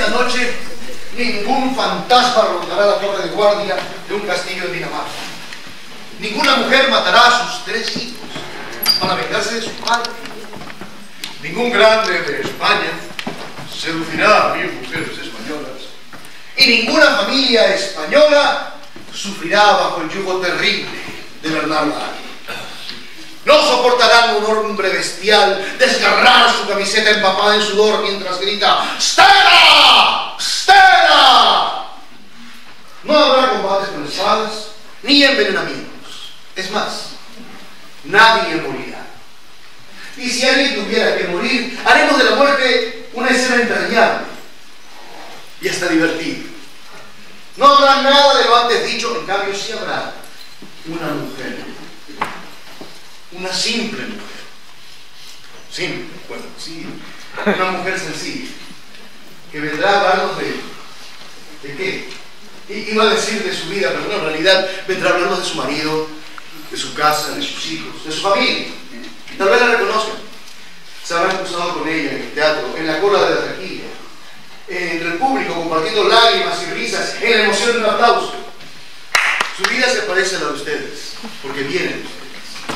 esta noche ningún fantasma rondará la torre de guardia de un castillo de Dinamarca. Ninguna mujer matará a sus 3 hijos para vengarse de su padre. Ningún grande de España seducirá a 1000 mujeres españolas. Y ninguna familia española sufrirá bajo el yugo terrible de Bernardo Alba. No soportarán un hombre bestial desgarrar su camiseta empapada en sudor mientras grita ¡Stella! ¡Stella! No habrá combates con espadas ni envenenamientos. Es más, nadie morirá. Y si alguien tuviera que morir, haremos de la muerte una escena entrañable y hasta divertida. No habrá nada de lo antes dicho, en cambio sí habrá una mujer. Una simple mujer. Simple, bueno, sí. Una mujer sencilla. Que vendrá a hablarnos ¿de qué? Iba a decir de su vida, pero bueno, en realidad vendrá a hablarnos de su marido, de su casa, de sus hijos, de su familia. Tal vez la reconozcan. Se habrán cruzado con ella en el teatro, en la cola de la taquilla, entre el público, compartiendo lágrimas y risas, en la emoción de un aplauso. Su vida se parece a la de ustedes, porque vienen de ustedes.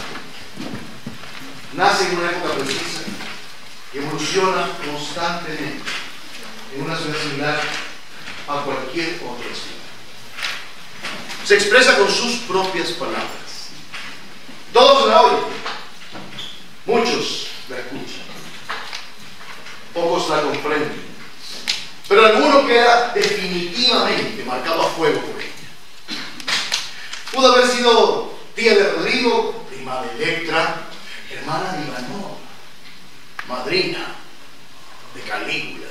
Nace en una época precisa y evoluciona constantemente en una ciudad similar a cualquier otra ciudad. Se expresa con sus propias palabras. Todos la oyen, muchos la escuchan, pocos la comprenden, pero alguno queda definitivamente marcado a fuego por ella. Pudo haber sido tía de Rodrigo, prima de Electra, hermana de Ivanova, madrina de Calígula.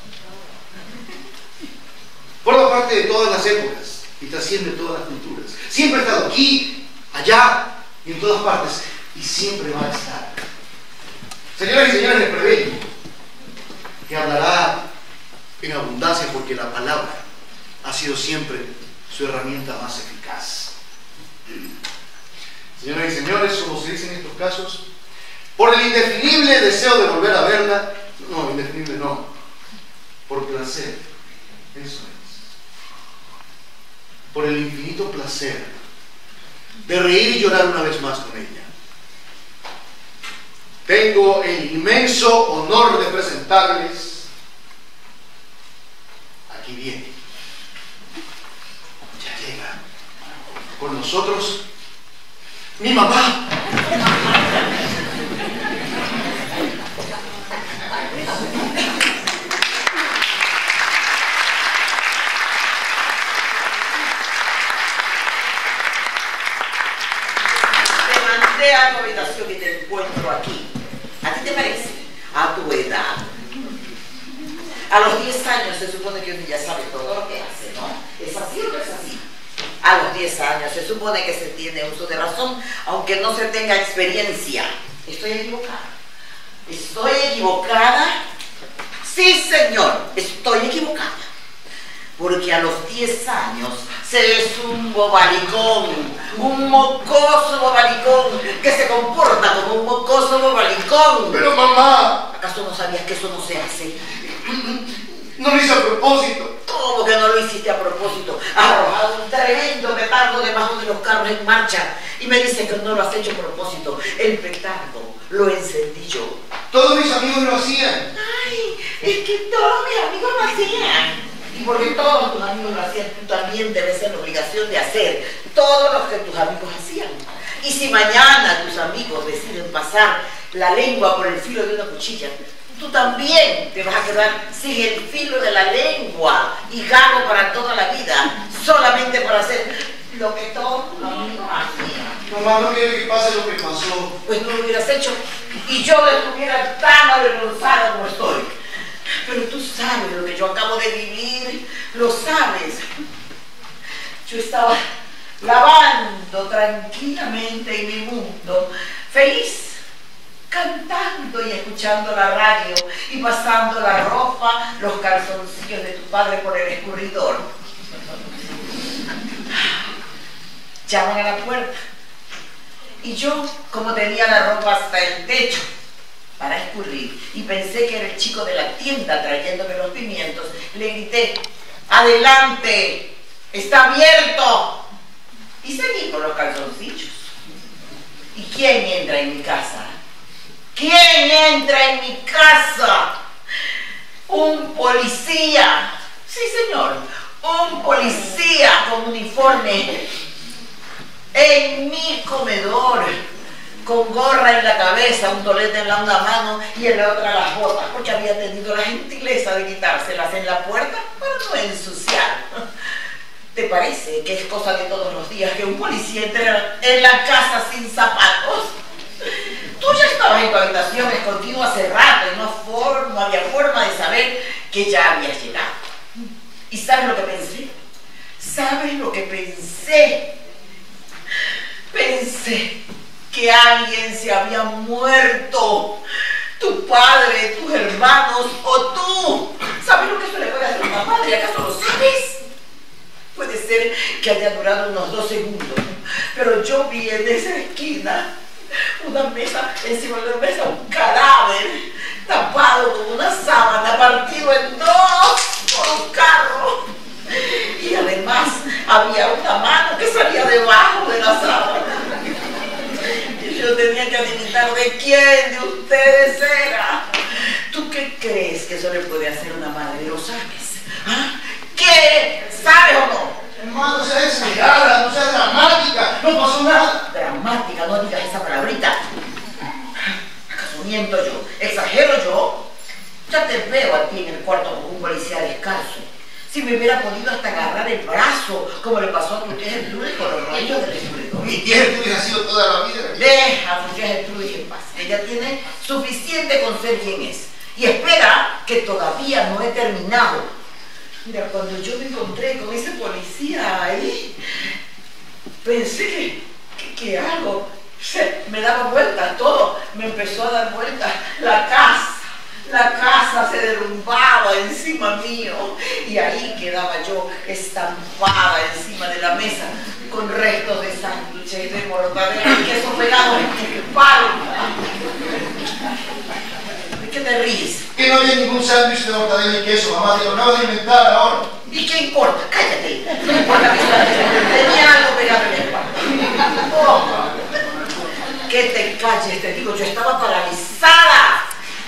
Forma parte de todas las épocas y trasciende todas las culturas. Siempre ha estado aquí, allá y en todas partes, y siempre va a estar. Señoras y señores, les prevengo que hablará en abundancia porque la palabra ha sido siempre su herramienta más eficaz. Señoras y señores, como se dice en estos casos, por el indefinible deseo de volver a verla, no, indefinible no, por placer, eso es, por el infinito placer de reír y llorar una vez más con ella. Tengo el inmenso honor de presentarles, aquí viene, ya llega, con nosotros, mi mamá. Te mandé a tu habitación y te encuentro aquí. ¿A ti te parece? A tu edad. A los 10 años se supone que uno ya sabe todo lo que hace, ¿no? ¿Es así o no es así? A los 10 años se supone que se tiene uso de razón, aunque no se tenga experiencia. ¿Estoy equivocada? ¿Estoy equivocada? Sí, señor, estoy equivocada. Porque a los 10 años se es un bobalicón, un mocoso bobalicón, que se comporta como un mocoso bobalicón. Pero mamá, ¿acaso no sabías que eso no se hace? no lo hice a propósito. ¿Cómo que no lo hiciste a propósito? Has arrojado un tremendo petardo debajo de los carros en marcha y me dices que no lo has hecho a propósito. El petardo lo encendí yo. Todos mis amigos lo hacían. Ay, es que todos mis amigos lo hacían. Y porque todos tus amigos lo hacían, tú también debes ser la obligación de hacer todo lo que tus amigos hacían. Y si mañana tus amigos deciden pasar la lengua por el filo de una cuchilla, tú también te vas a quedar sin el filo de la lengua y gago para toda la vida, solamente para hacer lo que todos tus amigos hacían. Mamá, no quiere que pase lo que pasó. Pues no lo hubieras hecho y yo estuviera tan avergonzada como estoy. Pero tú sabes lo que yo acabo de vivir, lo sabes. Yo estaba lavando tranquilamente en mi mundo, feliz, cantando y escuchando la radio y pasando la ropa, los calzoncillos de tu padre por el escurridor. Llaman a la puerta y yo, como tenía la ropa hasta el techo, para escurrir y pensé que era el chico de la tienda trayéndome los pimientos, le grité: ¡adelante! ¡Está abierto! Y seguí con los calzoncillos. ¿Y quién entra en mi casa? ¿Quién entra en mi casa? Un policía. Sí, señor, un policía con uniforme en mi comedor, con gorra en la cabeza, un tolete en la una mano y en la otra las botas, porque había tenido la gentileza de quitárselas en la puerta para no ensuciar. ¿Te parece que es cosa de todos los días que un policía entre en la casa sin zapatos? Tú ya estabas en tu habitación escondido hace rato y no había forma de saber que ya habías llegado. ¿Y sabes lo que pensé? ¿Sabes lo que pensé? Pensé que alguien se había muerto. Tu padre, tus hermanos o tú. ¿Sabes lo que eso le puede hacer a una madre? ¿Acaso lo sabes? Puede ser que haya durado unos 2 segundos, pero yo vi en esa esquina una mesa, encima de la mesa un cadáver tapado con una sábana, partido en 2 por un carro. Y además había una mano que salía debajo de la sábana. Y yo tenía que adivinar de quién de ustedes era. ¿Tú qué crees que eso le puede hacer una madre? ¿Lo sabes? ¿Ah? ¿Qué? ¿Sabe o no? Hermano, no seas exagerada, no seas dramática, no pasó nada. Dramática, no digas esa palabrita. ¿Acaso miento yo? ¿Exagero yo? Ya te veo a ti en el cuarto con un policía descalzo. Si me hubiera podido hasta agarrar el brazo, como le pasó a tu tía Gertrudis con los rollos del escudo. Mi tía Gertrudis ha sido toda la vida. Deja a tu tía Gertrudis en paz. Ella tiene suficiente con ser quien es. Y espera que todavía no he terminado. Mira, cuando yo me encontré con ese policía ahí, pensé que algo me daba vueltas, todo me empezó a dar vueltas. La casa se derrumbaba encima mío y ahí quedaba yo estampada encima de la mesa con restos de sándwiches, de mortadela y queso pegado en mi espalda. ¿De qué te ríes? Que no había ningún sándwich de mortadela y queso, mamá, te lo acabo de inventar ahora. ¿Y qué importa? Cállate. No importa que tenía algo pegado en la espalda. Oh, que te calles, te digo, yo estaba paralizada.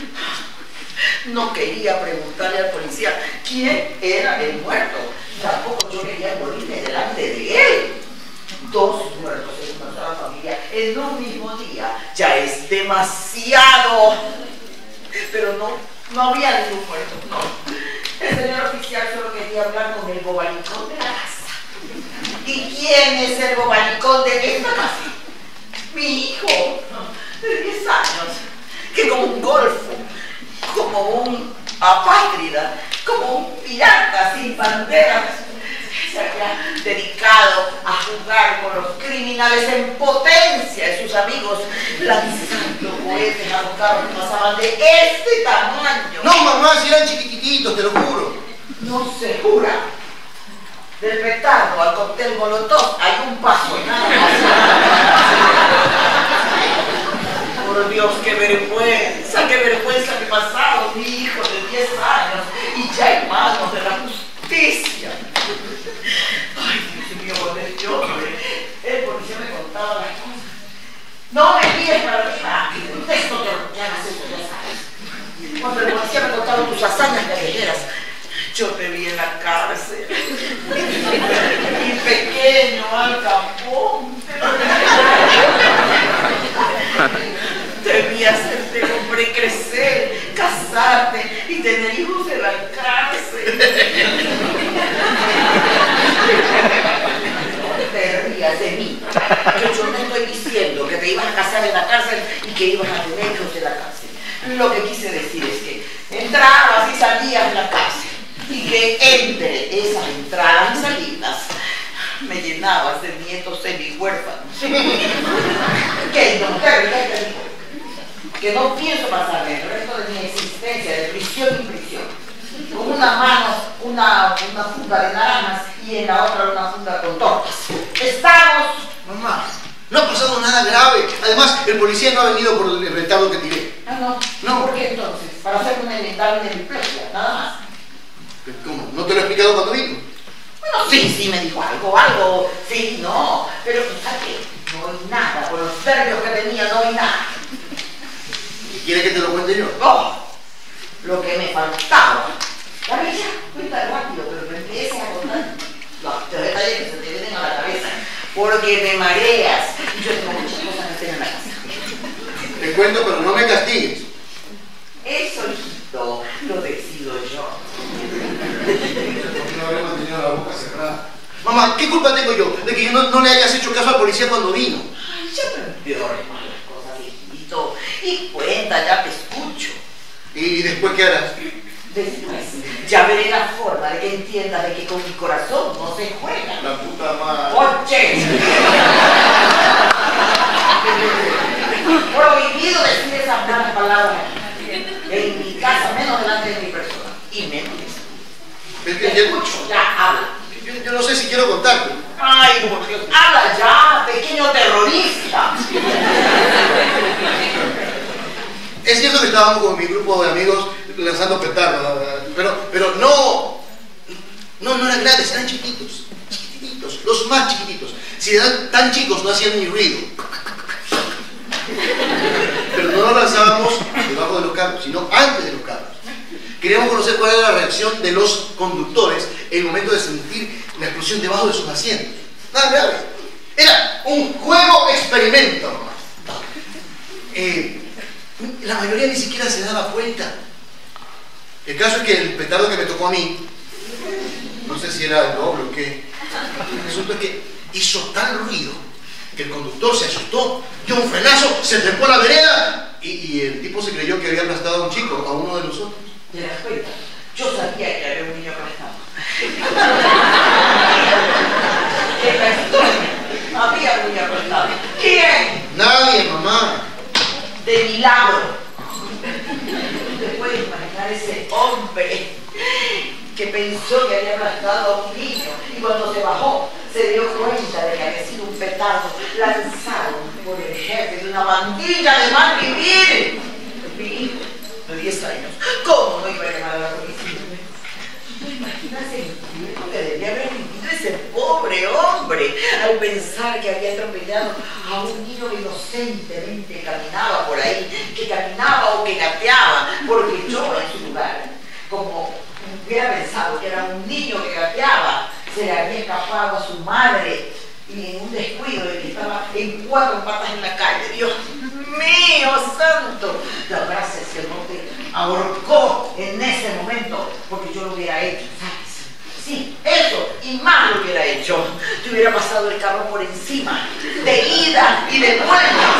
No quería preguntarle al policía quién era el muerto. Tampoco yo quería morirme delante de él. 2 muertos en una sola familia en un mismo día ya es demasiado. Pero no había ningún muerto, no. El señor oficial solo quería hablar con el bobalicón de la casa. ¿Y quién es el bobalicón de esta casa? Mi hijo, de 10 años, que como un golfo, como un apátrida, como un pirata sin banderas, se había dedicado a jugar con los criminales en potencia y sus amigos, lanzando cohetes a los carros que pasaban de este tamaño. No, mamá, si eran chiquititos, te lo juro. No se jura. Del petardo al cóctel Molotov hay un paso, nada más. Por Dios, qué vergüenza que pasado mi hijo de 10 años y ya en manos de la justicia. Ay, Dios mío, cuando yo el policía me contaba las cosas. No me mires para arriba, un texto que hagas eso, ya sabes. Cuando el policía me contaba tus hazañas guerrilleras, yo te vi en la cárcel. Y pequeño Al Capone. Te vi hacerte hombre crecer, casarte y tener hijos en la cárcel. No te rías de mí, que yo no estoy diciendo que te ibas a casar en la cárcel y que ibas a tener hijos en la cárcel. Lo que quise decir es que entrabas y salías de la cárcel y que entre esas entradas y salidas me llenabas de nietos semi-huérfanos. Que no te rías de mí, que no pienso pasarme el resto de mi existencia de prisión en prisión, con una mano una funda de naranjas y en la otra una funda con tortas. ¿Estamos? Mamá, no ha pasado nada grave. Además, el policía no ha venido por el retardo que tiré. No. No. ¿Por qué entonces? Para hacerme una inventario de hemiplegia, nada más. ¿Cómo? ¿No te lo he explicado cuando vino? Bueno, sí, me dijo algo, sí, no, pero ¿sabes qué? No oí nada, por los nervios que tenía no oí nada. ¿Y quieres que te lo cuente yo? Oh, lo que me faltaba. A ver, ya, cuenta rápido, pero me empieces a contar los detalles que se te vienen a la cabeza, porque me mareas y yo tengo muchas cosas que hacer en la casa. Te cuento, pero no me castigues. Eso, hijito, lo decido yo. No habré mantenido la boca cerrada. Mamá, ¿qué culpa tengo yo de que yo no le hayas hecho caso al policía cuando vino? Ay, ya no empeores más las cosas, hijito. Y cuenta, ya te escucho. ¿Y después qué harás? Después, ya veré la forma de que entiendas de que con mi corazón no se juega. La puta madre. ¡Oye! Prohibido decir esas malas palabras en mi casa, menos delante de mi persona. Y menos de eso. Te escucho, ya, habla. Yo no sé si quiero contarte. Ay, por Dios, habla ya, pequeño terrorista. Es cierto que estábamos con mi grupo de amigos lanzando petardos, pero no eran grandes, eran chiquititos, los más chiquititos. Si eran tan chicos no hacían ni ruido. Pero no lo lanzábamos debajo de los carros, sino antes de los carros. Queríamos conocer cuál era la reacción de los conductores en el momento de sentir la explosión debajo de sus asientos. Nada grave. Era un juego experimento. La mayoría ni siquiera se daba cuenta. El caso es que el petardo que me tocó a mí, no sé si era el doble o qué, resulta que hizo tal ruido que el conductor se asustó, dio un frenazo, se trepó a la vereda y el tipo se creyó que había aplastado a un chico, a uno de nosotros. ¿Te das cuenta? Yo sabía que había un niño aplastado. Había un niño aplastado. ¿Quién? Nadie, mamá. De milagro. ¿Te puedes imaginar ese hombre que pensó que había aplastado a un niño y cuando se bajó se dio cuenta de que había sido un petardo lanzado por el jefe de una bandilla de mal vivir? Mi hijo de 10 años, ¿cómo no iba a llamar a la policía? ¿No imaginas el tiempo que debía haber vivido ese pobre hombre al pensar que había atropellado a un niño que inocentemente caminaba por ahí, que caminaba o que gateaba? Porque yo en su lugar, como hubiera pensado que era un niño que gateaba, se le había escapado a su madre y en un descuido de que estaba en 4 patas en la calle. Dios mío santo, la gracia es que no te ahorcó en ese momento, porque yo lo hubiera hecho, ¿sabes? Sí, eso y más lo hubiera hecho. Te hubiera pasado el carro por encima, de ida y de vuelta.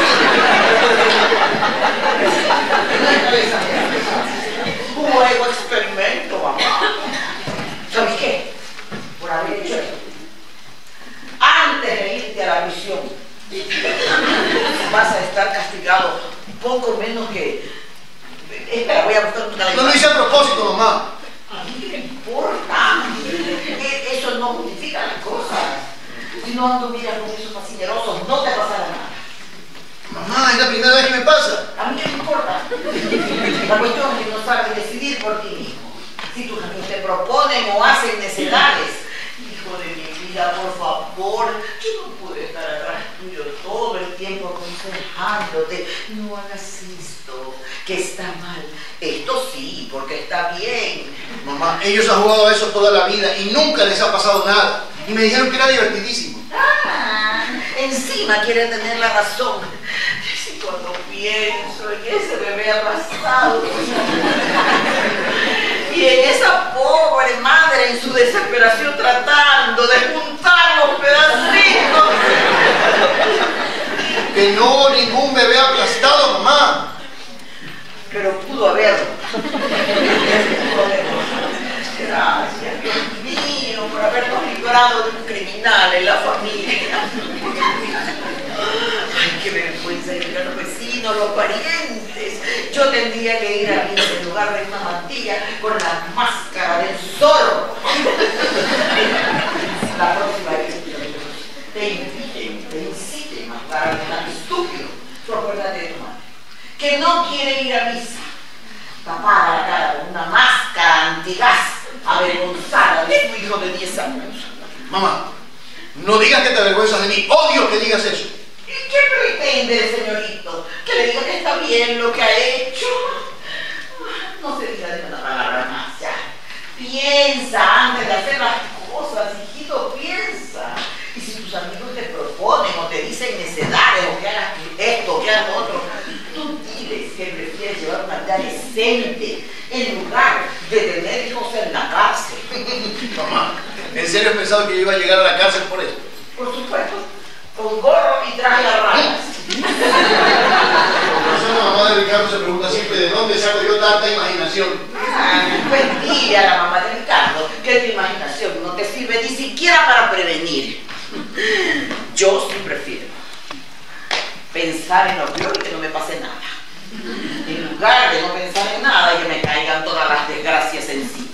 Un juego experimento, mamá. ¿Sabes qué? Por haber hecho esto, antes de irte a la misión, vas a estar castigado poco menos que... Espera, voy a buscar un calendario. No lo hice a propósito, mamá. A mí qué me importa. Eso no justifica las cosas. Si no anduvieras con esos fascinerosos, no te pasará nada. Mamá, es la primera vez que me pasa. A mí qué me importa. La cuestión es que no sabes decidir por ti mismo. Si tus amigos te proponen o hacen necedades, hijo de mi vida, por favor, yo no puedo estar atrás tuyo todo el tiempo aconsejándote. No hagas esto, que está mal. Esto sí, porque está bien. Mamá, ellos han jugado a eso toda la vida y nunca les ha pasado nada. Y me dijeron que era divertidísimo. Ah, encima quiere tener la razón. Si cuando pienso en ese bebé aplastado y en esa pobre madre en su desesperación tratando de juntar los pedacitos. Que no, ningún bebé aplastado, mamá. Pero pudo haberlo. Gracias, Dios mío, por habernos librado de un criminal en la familia. Ay, qué vergüenza de los vecinos, los parientes. Yo tendría que ir a misa en lugar de una mantilla con la máscara del zorro. La próxima vez te inciten a matar a alguien tan estúpido. Tú acuérdate de tu madre, que no quiere ir a misa, tapada la cara con una máscara antigás, avergonzada de tu hijo de 10 años. Mamá, no digas que te avergüenzas de mí. Odio que digas eso. ¿Y qué pretende el señorito? ¿Que le diga que está bien lo que ha hecho? No se diga de una palabra más, ya. Piensa antes de hacer las cosas, hijito, piensa. Y si tus amigos te proponen o te dicen necedades o que hagas esto o que hagas lo otro, tú diles que prefieres llevar una vida decente en lugar de tener hijos en la cárcel. Mamá, ¿en serio has pensado que yo iba a llegar a la cárcel por esto? Por supuesto, con gorro y traje a rayas. La mamá de Ricardo se pregunta siempre de dónde saco yo tanta imaginación. Pues dile a la mamá de Ricardo que tu imaginación no te sirve ni siquiera para prevenir. Yo sí prefiero pensar en lo peor y que no me pase nada, en lugar de no pensar en nada y que me caigan todas las desgracias encima.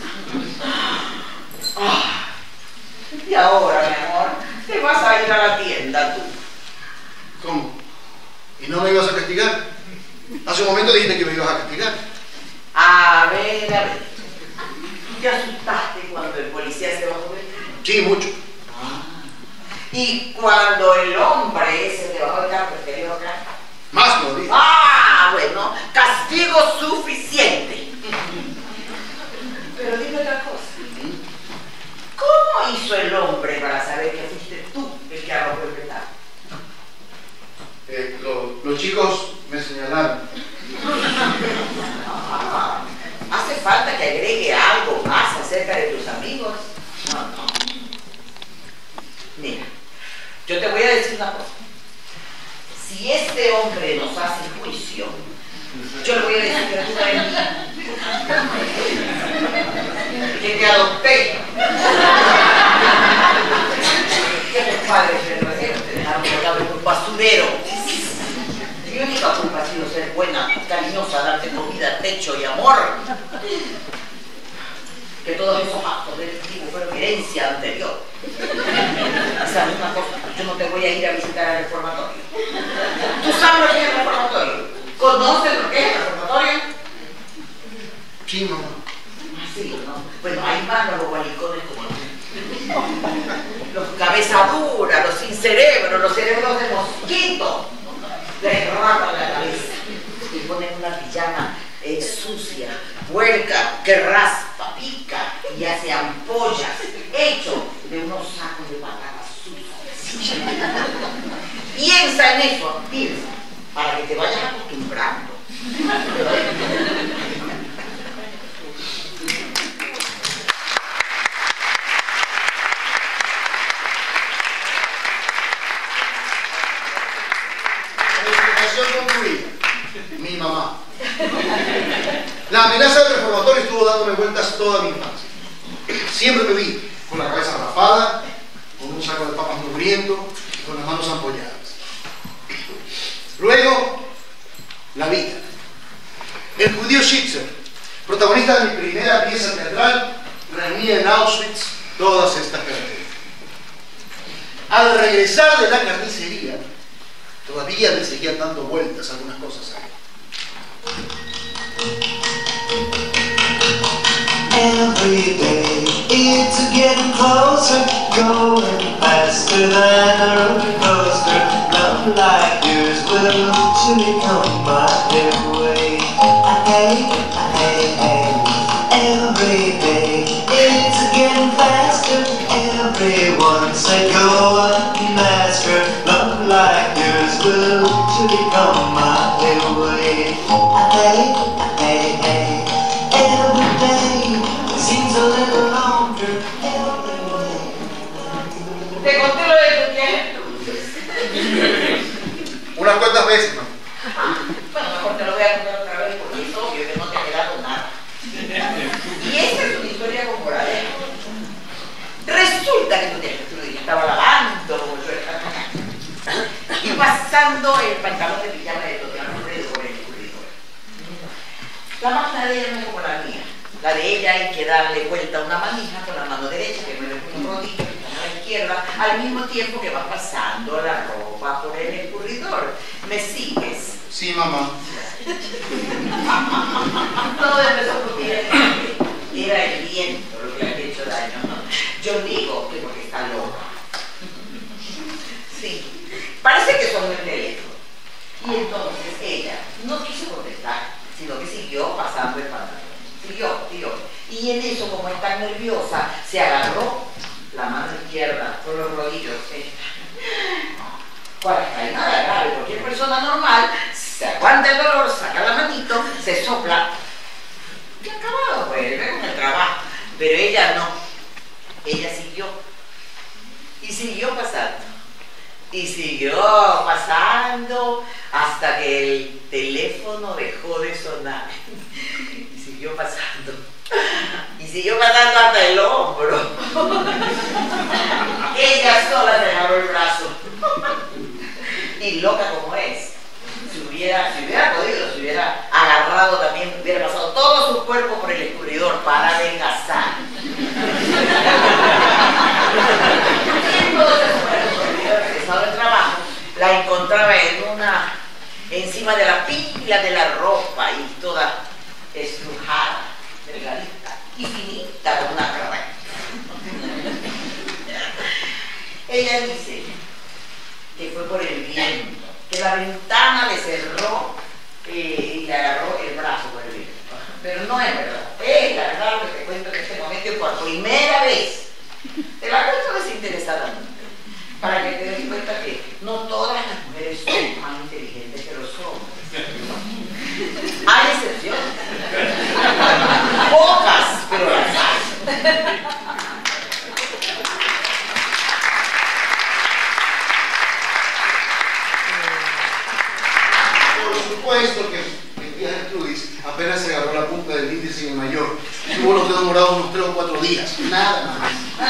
Y ahora, mi amor, te vas a ir a la tienda tú. ¿Cómo? ¿Y no me ibas a castigar? Hace un momento dijiste que me ibas a castigar. A ver. ¿Te asustaste cuando el policía se bajó de ti? Sí, mucho. Y cuando el hombre ese te bajó el carro, te dio acá. Más todavía. Bueno, castigo suficiente. Pero dime otra cosa. ¿Cómo hizo el hombre para saber que fuiste tú el que arrojó el petardo? Los chicos me señalaron. ¿Hace falta que agregue algo más acerca de tus amigos? No. Mira, yo te voy a decir una cosa. Si este hombre nos hace juicio, yo le voy a decir que tú eres mío, que te adopté, que tus padres verdaderos te dejaron botado en un basurero. Mi única culpa ha sido ser buena, cariñosa, darte comida, techo y amor. Que todos esos actos de este tipo fueron herencia anterior. ¿Sabes una cosa? Yo no te voy a ir a visitar al reformatorio. ¿Tú sabes lo que es el reformatorio? ¿Conoces lo que es el reformatorio? Sí, mamá. Sí, ¿no? Bueno, ahí van los bobalicones como tú. Los cabeza dura, los sin cerebro, los cerebros de mosquito. Les rapan la cabeza y ponen una pijama sucia, puerca, que raspa, pica y hace ampollas, hecho de unos sacos de patatas sucias. Piensa en eso, piensa, para que te vayas acostumbrando. Concluida. Mi mamá. La amenaza del reformatorio estuvo dándome vueltas toda mi infancia. Siempre me vi con la cabeza rapada, con un saco de papas mugriento y con las manos ampolladas. Luego, la vida. El judío Schitzer, protagonista de mi primera pieza teatral, reunía en Auschwitz todas estas características. Al regresar de la carnicería, todavía le seguían dando vueltas algunas cosas ahí. Every day it's getting closer, going faster than a roller coaster. Love like yours will surely come my way. Hey. Every day it's getting faster. Everyone say go master. Love like yours will surely come my way. Hey. Every day seems a little longer. Te conté lo de tu tiempo. Unas cuantas veces, ¿no? Bueno, mejor te lo voy a contar otra vez porque es obvio que no te ha quedado nada. Y esa es una historia con moradero. Resulta que tu tía estaba lavando como yo estaba y pasando el pantalón de pijama de Tatiana Alfredo por el escurridor. La máquina de ella no es como la mía. La de ella hay que darle vuelta a una manija con la mano derecha que mueve un rodillo y con la izquierda al mismo tiempo que va pasando la ropa por el escurridor. ¿Me sigues? Sí, mamá. No todo empezó porque era el viento lo que le había hecho daño. Yo digo que porque está loca. Sí, parece que sonó el teléfono. Y entonces ella no quiso contestar, sino que siguió pasando el pantalón. Siguió. Y en eso, como es tan nerviosa, se agarró la mano izquierda por los rodillos. Cuando hay nada grave, cualquier persona normal se aguanta el dolor, saca la manito, se sopla y acabado, vuelve con el trabajo. Pero ella no, ella siguió y siguió pasando y siguió pasando hasta que el teléfono dejó de sonar y siguió pasando hasta el hombro. Ella sola se agarró el brazo. Y loca como es, si hubiera podido, se hubiera agarrado también, hubiera pasado todo su cuerpo por el escurridor para adelgazar. Y entonces, bueno, cuando hubiera regresado del trabajo, la encontraba encima de la pila de la ropa y toda estrujada, delgadita y finita como una carrera. Ella dice que fue por el viento, que la ventana le cerró y le agarró el brazo por el viento. Pero no es verdad. Es la verdad lo que te cuento en este momento y por primera vez. Te la cuento desinteresadamente, para que te des cuenta que no todas las mujeres son más inteligentes que los hombres. Hay excepciones. Pocas, pero las hay. Supuesto que el tía Gertrudis apenas se agarró la punta del índice en el mayor. Tuvo los dedos morados unos 3 o 4 días. Nada más.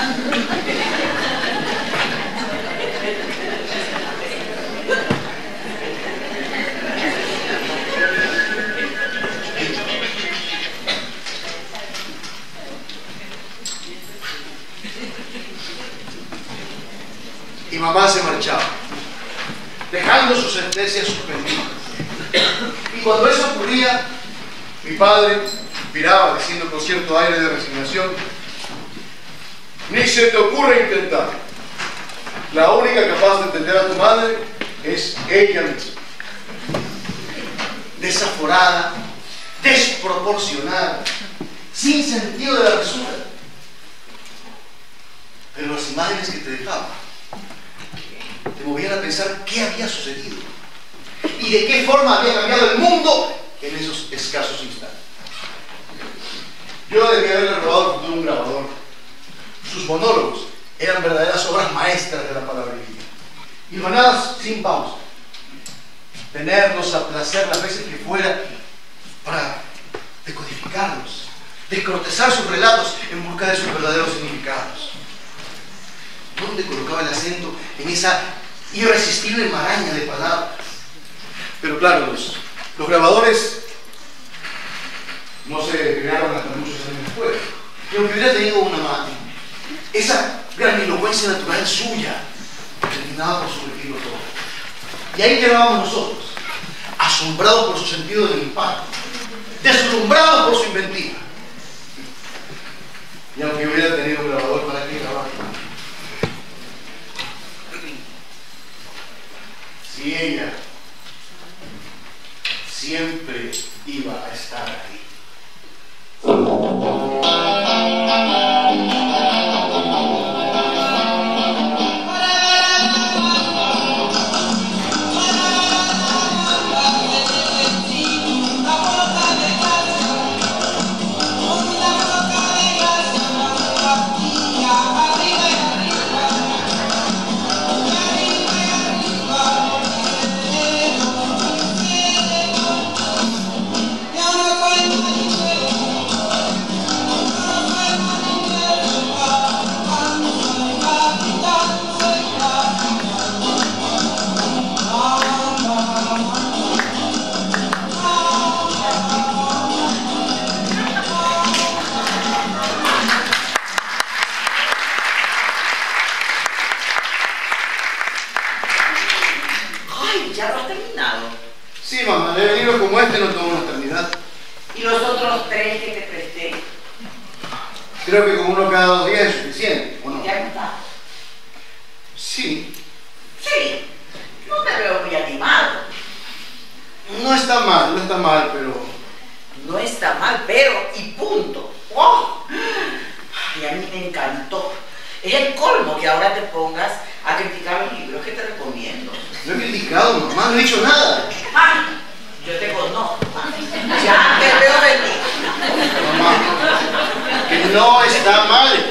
Y mamá se marchaba, dejando su sentencia suspendida. Y cuando eso ocurría, mi padre miraba diciendo con cierto aire de resignación: ni se te ocurre intentar. La única capaz de entender a tu madre es ella misma. Desaforada, desproporcionada, sin sentido de la mesura. Pero las imágenes que te dejaba te movían a pensar qué había sucedido y de qué forma había cambiado el mundo en esos escasos instantes. Yo debía haberle robado el futuro a un grabador. Sus monólogos eran verdaderas obras maestras de la palabrería, hilvanadas sin pausa, tenerlos a placer las veces que fuera para decodificarlos, descortezar sus relatos en busca de sus verdaderos significados. ¿Dónde colocaba el acento en esa irresistible maraña de palabras? Pero claro, los grabadores no se crearon hasta muchos años después. Y aunque hubiera tenido una madre, esa granilocuencia natural suya terminaba por sobrevivirlo todo. Y ahí quedábamos nosotros, asombrados por su sentido del impacto, deslumbrados por su inventiva. Y aunque hubiera tenido un grabador, ¿para qué grabar? Si ella siempre iba a estar ahí. otros 3 que te presté? Creo que con uno cada 2 días es suficiente, ¿o no? ¿Ya está? Sí. Sí. No te veo muy animado. No está mal, pero... No está mal, pero y punto. ¡Oh! Y a mí me encantó. Es el colmo que ahora te pongas a criticar los libros que te recomiendo. No he criticado, mamá, no he dicho nada. Ah, yo te conozco. Ya te veo venir. Mamá, que no está mal.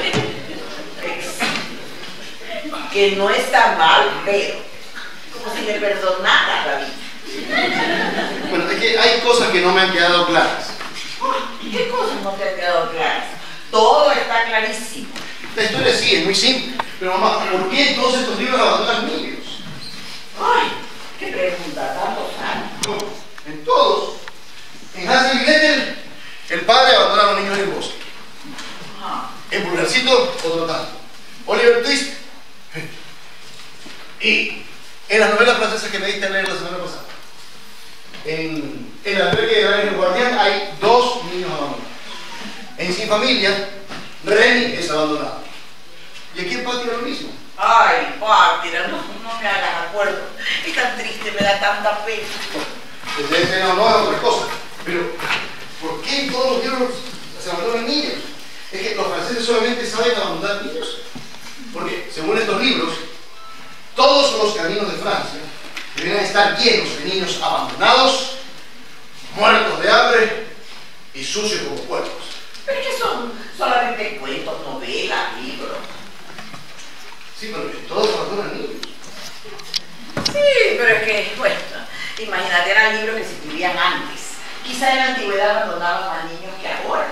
Que no está mal, pero como si me perdonara la vida. Bueno, es que hay cosas que no me han quedado claras. ¿Qué cosas no te han quedado claras? Todo está clarísimo. La historia sí, es muy simple. Pero mamá, ¿por qué todos estos libros abandonan niños? Ay, qué pregunta tan rosada. No, en todos. En Hansel y Gretel, el padre abandona a los niños en el bosque. En Pulgarcito, otro tanto. Oliver Twist. Y en las novelas francesas que me diste a leer la semana pasada. En el albergue de el Guardián hay 2 niños abandonados. En Sin Familia, Remy es abandonado. Y aquí en Patria lo mismo. Ay, Patria, no me hagas acuerdo. Es tan triste, me da tanta pena. Desde ese no es otra cosa. Pero, ¿por qué en todos los libros se abandonan niños? Es que los franceses solamente saben abandonar niños. Porque, según estos libros, todos los caminos de Francia deberían estar llenos de niños abandonados, muertos de hambre y sucios como puercos. Pero es que son solamente cuentos, novelas, libros. Sí, pero que todos abandonan niños. Sí, pero es que, bueno, imagínate, eran libros que se escribían antes. Quizá en la antigüedad abandonaban más niños que ahora.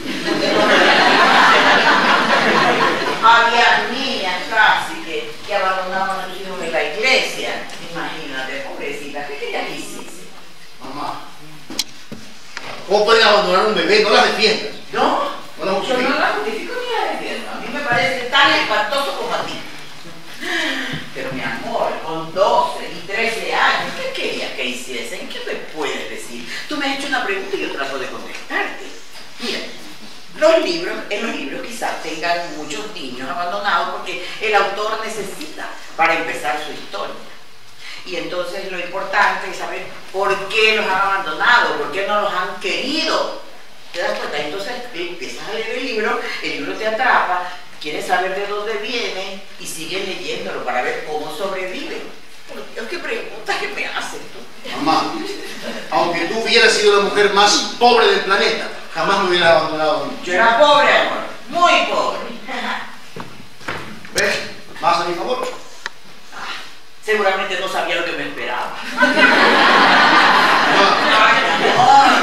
Había niñas casi que abandonaban a sus hijos en la iglesia. Imagínate, pobrecita, ¿qué querías que hiciese? Mamá, ¿cómo pueden abandonar a un bebé? No las defiendas. ¿No? No las Yo justifico. no la justifico ni la defiendo. A mí me parece tan espantoso como a ti. Pero mi amor, con 12 y 13 años, ¿qué querías que hiciesen? ¿Qué me puedes decir? Tú me has hecho una pregunta y yo trato de contestarte. Mira, en los libros quizás tengan muchos niños abandonados porque el autor necesita para empezar su historia. Y entonces lo importante es saber por qué los han abandonado, por qué no los han querido. ¿Te das cuenta? Entonces empiezas a leer el libro te atrapa, quieres saber de dónde viene y sigues leyéndolo para ver cómo sobreviven. Por Dios, qué preguntas que me haces tú. Mamá, aunque tú hubieras sido la mujer más pobre del planeta, jamás me hubieras abandonado a mí. Yo era pobre, amor, muy pobre. ¿Ves? Más a mi favor. Seguramente no sabía lo que me esperaba. Mamá, Ay, amor.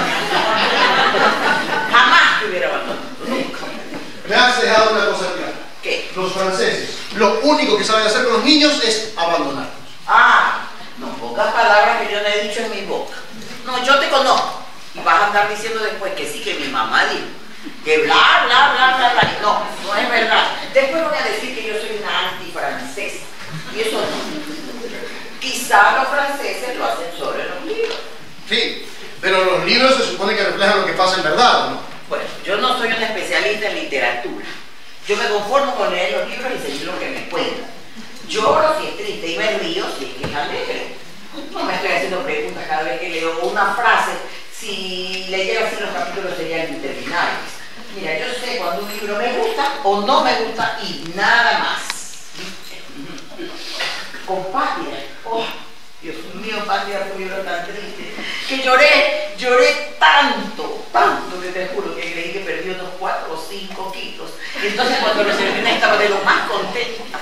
Jamás te hubiera abandonado. Nunca. me has dejado una cosa clara. ¿Qué? Los franceses, lo único que saben hacer con los niños es abandonarlos. No, pocas palabras que yo no he dicho en mi boca. No, yo te conozco. Y vas a andar diciendo después que sí, que mi mamá dijo. Que bla, bla, bla, bla, bla. No, no es verdad. Después voy a decir que yo soy una antifrancesa. Y eso no. Quizá los franceses lo hacen solo en los libros. Sí, pero los libros se supone que reflejan lo que pasa en verdad, ¿no? Bueno, yo no soy una especialista en literatura. Yo me conformo con leer los libros y seguir lo que me cuentan. Lloro si es triste y me río si es que es alegre. No me estoy haciendo preguntas cada vez que leo una frase. Si leyera así los capítulos serían interminables. Mira, yo sé cuando un libro me gusta o no me gusta y nada más. Con Patria. Oh, Dios mío, Patria fue un libro tan triste que lloré tanto que te juro que creí que perdí unos 4 o 5 kilos. Entonces cuando lo terminé estaba de lo más contenta.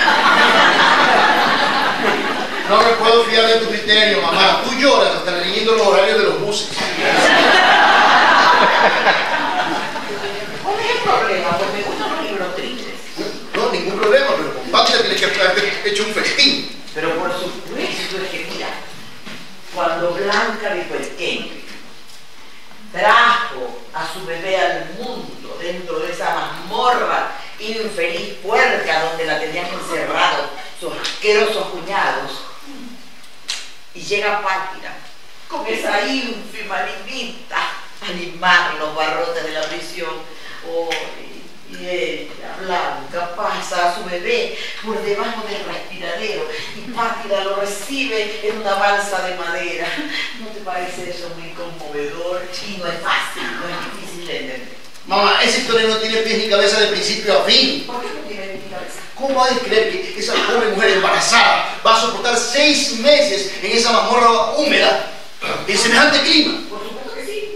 No me puedo fiar de tu criterio, mamá. Tú lloras hasta leyendo los horarios de los buses. ¿Cuál es el problema? Pues me gustan los libros tristes. No, ningún problema, pero con Patria tienes que haberte hecho un festín. Pero por supuesto es que mira, cuando Blanca de Puerquenque trajo a su bebé al mundo dentro de esa mazmorra infeliz puerca donde la tenían encerrado sus asquerosos cuñados, y llega Patria con esa ínfima niñita a limar los barrotes de la prisión. Oh, y ella, Blanca, pasa a su bebé por debajo del respiradero y Pátida lo recibe en una balsa de madera. ¿No te parece eso muy conmovedor? Y no es fácil, no es difícil de entender. Mamá, esa historia no tiene pies ni cabeza de principio a fin. ¿Por qué no tiene pies ni cabeza? ¿Cómo vas a creer que esa pobre mujer embarazada va a soportar 6 meses en esa mazmorra húmeda en semejante clima? Por supuesto que sí.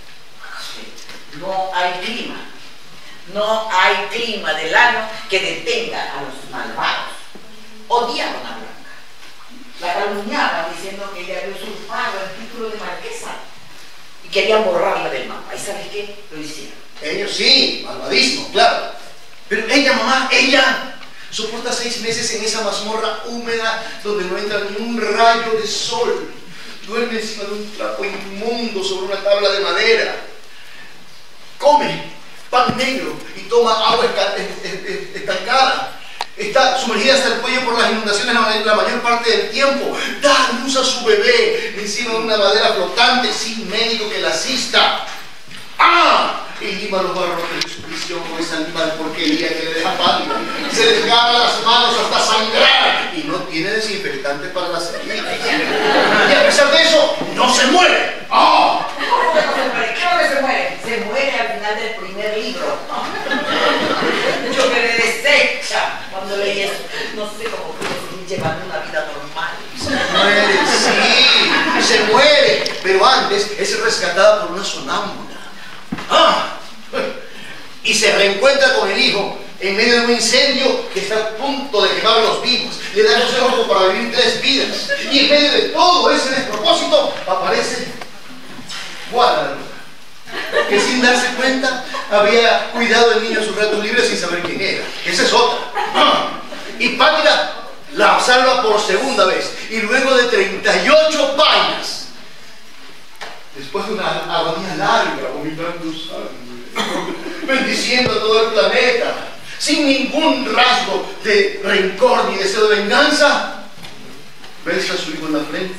No hay clima. No hay clima del año que detenga a los malvados. Odiaban a Blanca. La calumniaban diciendo que ella había usurpado el título de marquesa y querían borrarla del mapa. ¿Y sabes qué? Lo hicieron. Ellos sí, malvadísimo, claro. Pero ella, mamá, ella soporta 6 meses en esa mazmorra húmeda donde no entra ni un rayo de sol. Duerme encima de un trapo inmundo sobre una tabla de madera. Come pan negro y toma agua estancada. Está sumergida hasta el cuello por las inundaciones la mayor parte del tiempo. Da luz a su bebé encima de una madera flotante sin médico que la asista. ¡Ah! Y lima los barrotes de su prisión con esa lima de porquería que le deja pálida. Se le desgarra las manos hasta sangrar y no tiene desinfectante para las heridas. Y a pesar de eso, no se muere. ¡Ah! ¿Cómo que no se muere? Claro que se muere. Se muere al final del primer libro. Yo quedé deshecha cuando leí eso. No sé cómo pude seguir llevando una vida normal. Se muere, sí, se muere. Pero antes es rescatada por una sonámbula. ¡Ah! Y se reencuentra con el hijo en medio de un incendio que está a punto de quemar a los vivos. Le da consejo para vivir 3 vidas. Y en medio de todo ese despropósito aparece Guadalupe, que sin darse cuenta había cuidado del niño en sus ratos libres sin saber quién era. Esa es otra. Y Pátida la salva por segunda vez. Y luego de 38 vainas, después de una agonía larga, vomitando sangre, bendiciendo a todo el planeta, sin ningún rasgo de rencor ni deseo de venganza, besa a su hijo en la frente,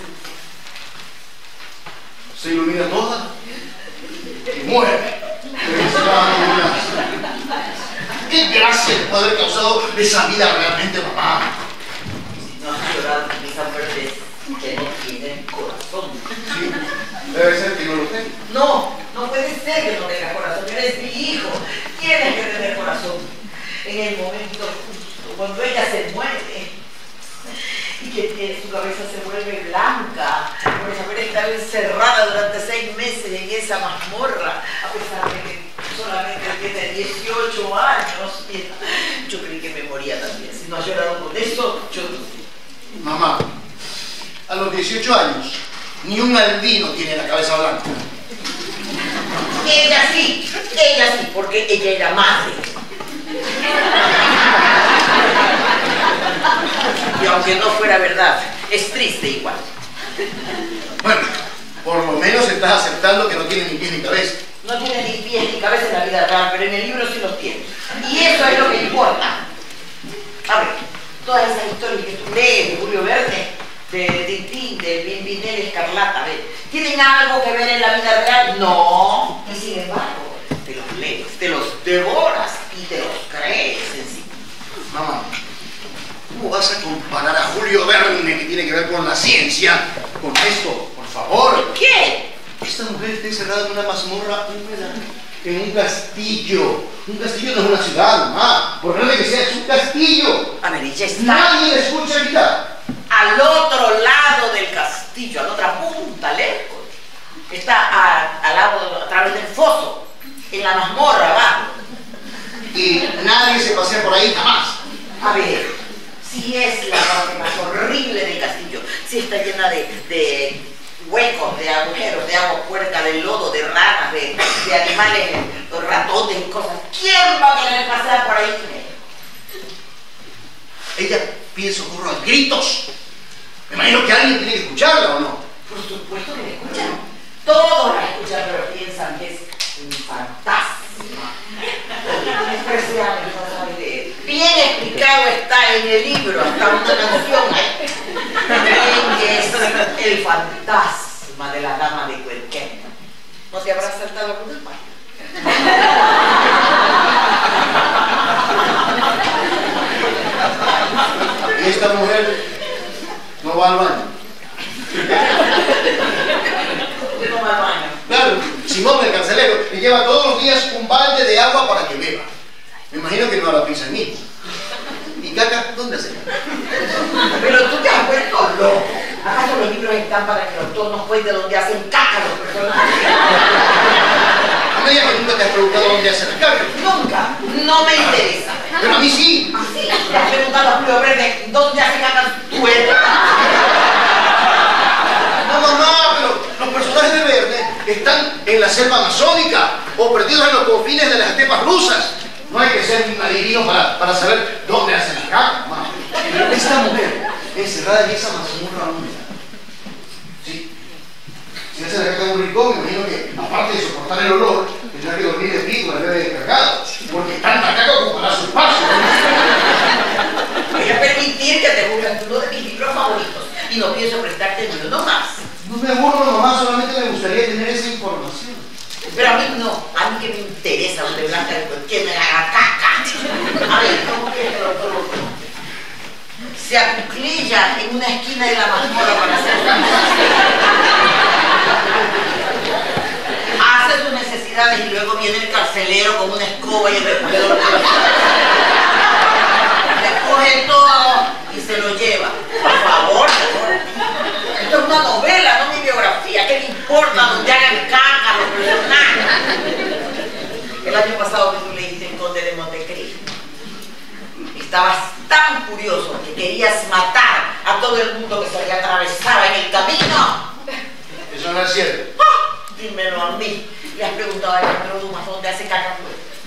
se ilumina toda y muere. ¡Qué gracia puede haber causado esa vida realmente, mamá! No has llorado con esas muertes que no tienen corazón. Sí, debe ser que no lo tenga. No, no puede ser que no tengas corazón. Eres mi hijo. Tienes que tener corazón. En el momento justo, cuando ella se muere y que su cabeza se vuelve blanca por haber estado encerrada durante 6 meses en esa mazmorra, a pesar de que solamente tiene 18 años. Yo creí que me moría también. Si no has llorado con eso, yo no sé. Mamá, a los 18 años, ni un albino tiene la cabeza blanca. Ella sí, porque ella era madre. Y aunque no fuera verdad, es triste igual. Bueno, por lo menos estás aceptando que no tiene ni pies ni cabeza. No tiene ni pies ni cabeza en la vida real, pero en el libro sí los tiene. Y eso es lo que importa. A ver, todas esas historias que tú lees de Julio Verne, de Tintín, de Pimpinela Escarlata, ¿tienen algo que ver en la vida real? No. Y sin embargo, te los lees, te los devoras y te los crees en sí. Mamá, ¿cómo vas a comparar a Julio Verne, que tiene que ver con la ciencia, con esto? Por favor. ¿Qué? Esta mujer está encerrada en una mazmorra húmeda, en un castillo. Un castillo no es una ciudad, mamá. Por grande que sea, es un castillo. A ver, ella está Nadie le escucha gritar. al otro lado del castillo, a la otra punta, lejos. Está al lado, a través del foso, en la mazmorra abajo. Y nadie se pasea por ahí jamás. A ver, si es la parte más horrible del castillo, si está llena de huecos, de agujeros, de agua puerca, de lodo, de ranas, de animales, de ratones y cosas, ¿quién va a querer pasear por ahí? Ella pide socorro a gritos. Me imagino que alguien tiene que escucharla, ¿o no? Por supuesto que la escuchan. Todos la escuchan, pero piensan que es un fantasma. 13 años no sabe leer. Bien explicado está en el libro, hasta una canción. Creen que es el fantasma de la dama de Cuenquén. ¿No te habrás saltado Simón, el carcelero, le lleva todos los días un balde de agua para que beba. Me imagino que no la pisa en mí. ¿Y Caca? ¿Dónde hace Caca? Pero tú te has vuelto loco. ¿Acaso los libros están para que el autor nos cuente dónde hacen caca los personajes? No me digas que nunca te has preguntado dónde hacen las cacas. Nunca. No me interesa. Pero a mí sí. ¿Ah, sí? ¿Le has preguntado a Julio Verde dónde hacen caca tu hermana? No, mamá, pero los personajes de Verne están en la selva amazónica o perdidos en los confines de las estepas rusas. No hay que ser un adivino para saber dónde hacen las cacas, mamá. Pero esta mujer, encerrada en esa mazmorra húmeda, sí, si hace la caca de un rincón, me imagino que, aparte de soportar el olor, tendrá que dormir de pie con el bebé descargado, porque tanta caca ocupará su espacio. Voy a permitir que te burles uno de mis libros favoritos y no pienso prestarte ni uno más. No me burlo, mamá, solamente me gustaría tener esa información. Pero a mí no, a mí que me interesa donde Blanca que me haga caca. A ver, ¿cómo quieres que lo coloque? Se acuclilla en una esquina de la mazmorra para hacer hace sus necesidades y luego viene el carcelero con una escoba y el recogedor. Recoge todo y se lo lleva. Por favor, esto es una novela, no mi biografía. ¿Qué me importa donde hagan caca los personajes? El año pasado que tú leíste El Conde de Montecristo, estabas tan furioso que querías matar a todo el mundo que se le atravesaba en el camino. Eso no es cierto. ¡Ah! Dímelo a mí. Le has preguntado a Alejandro Dumas dónde hace caca.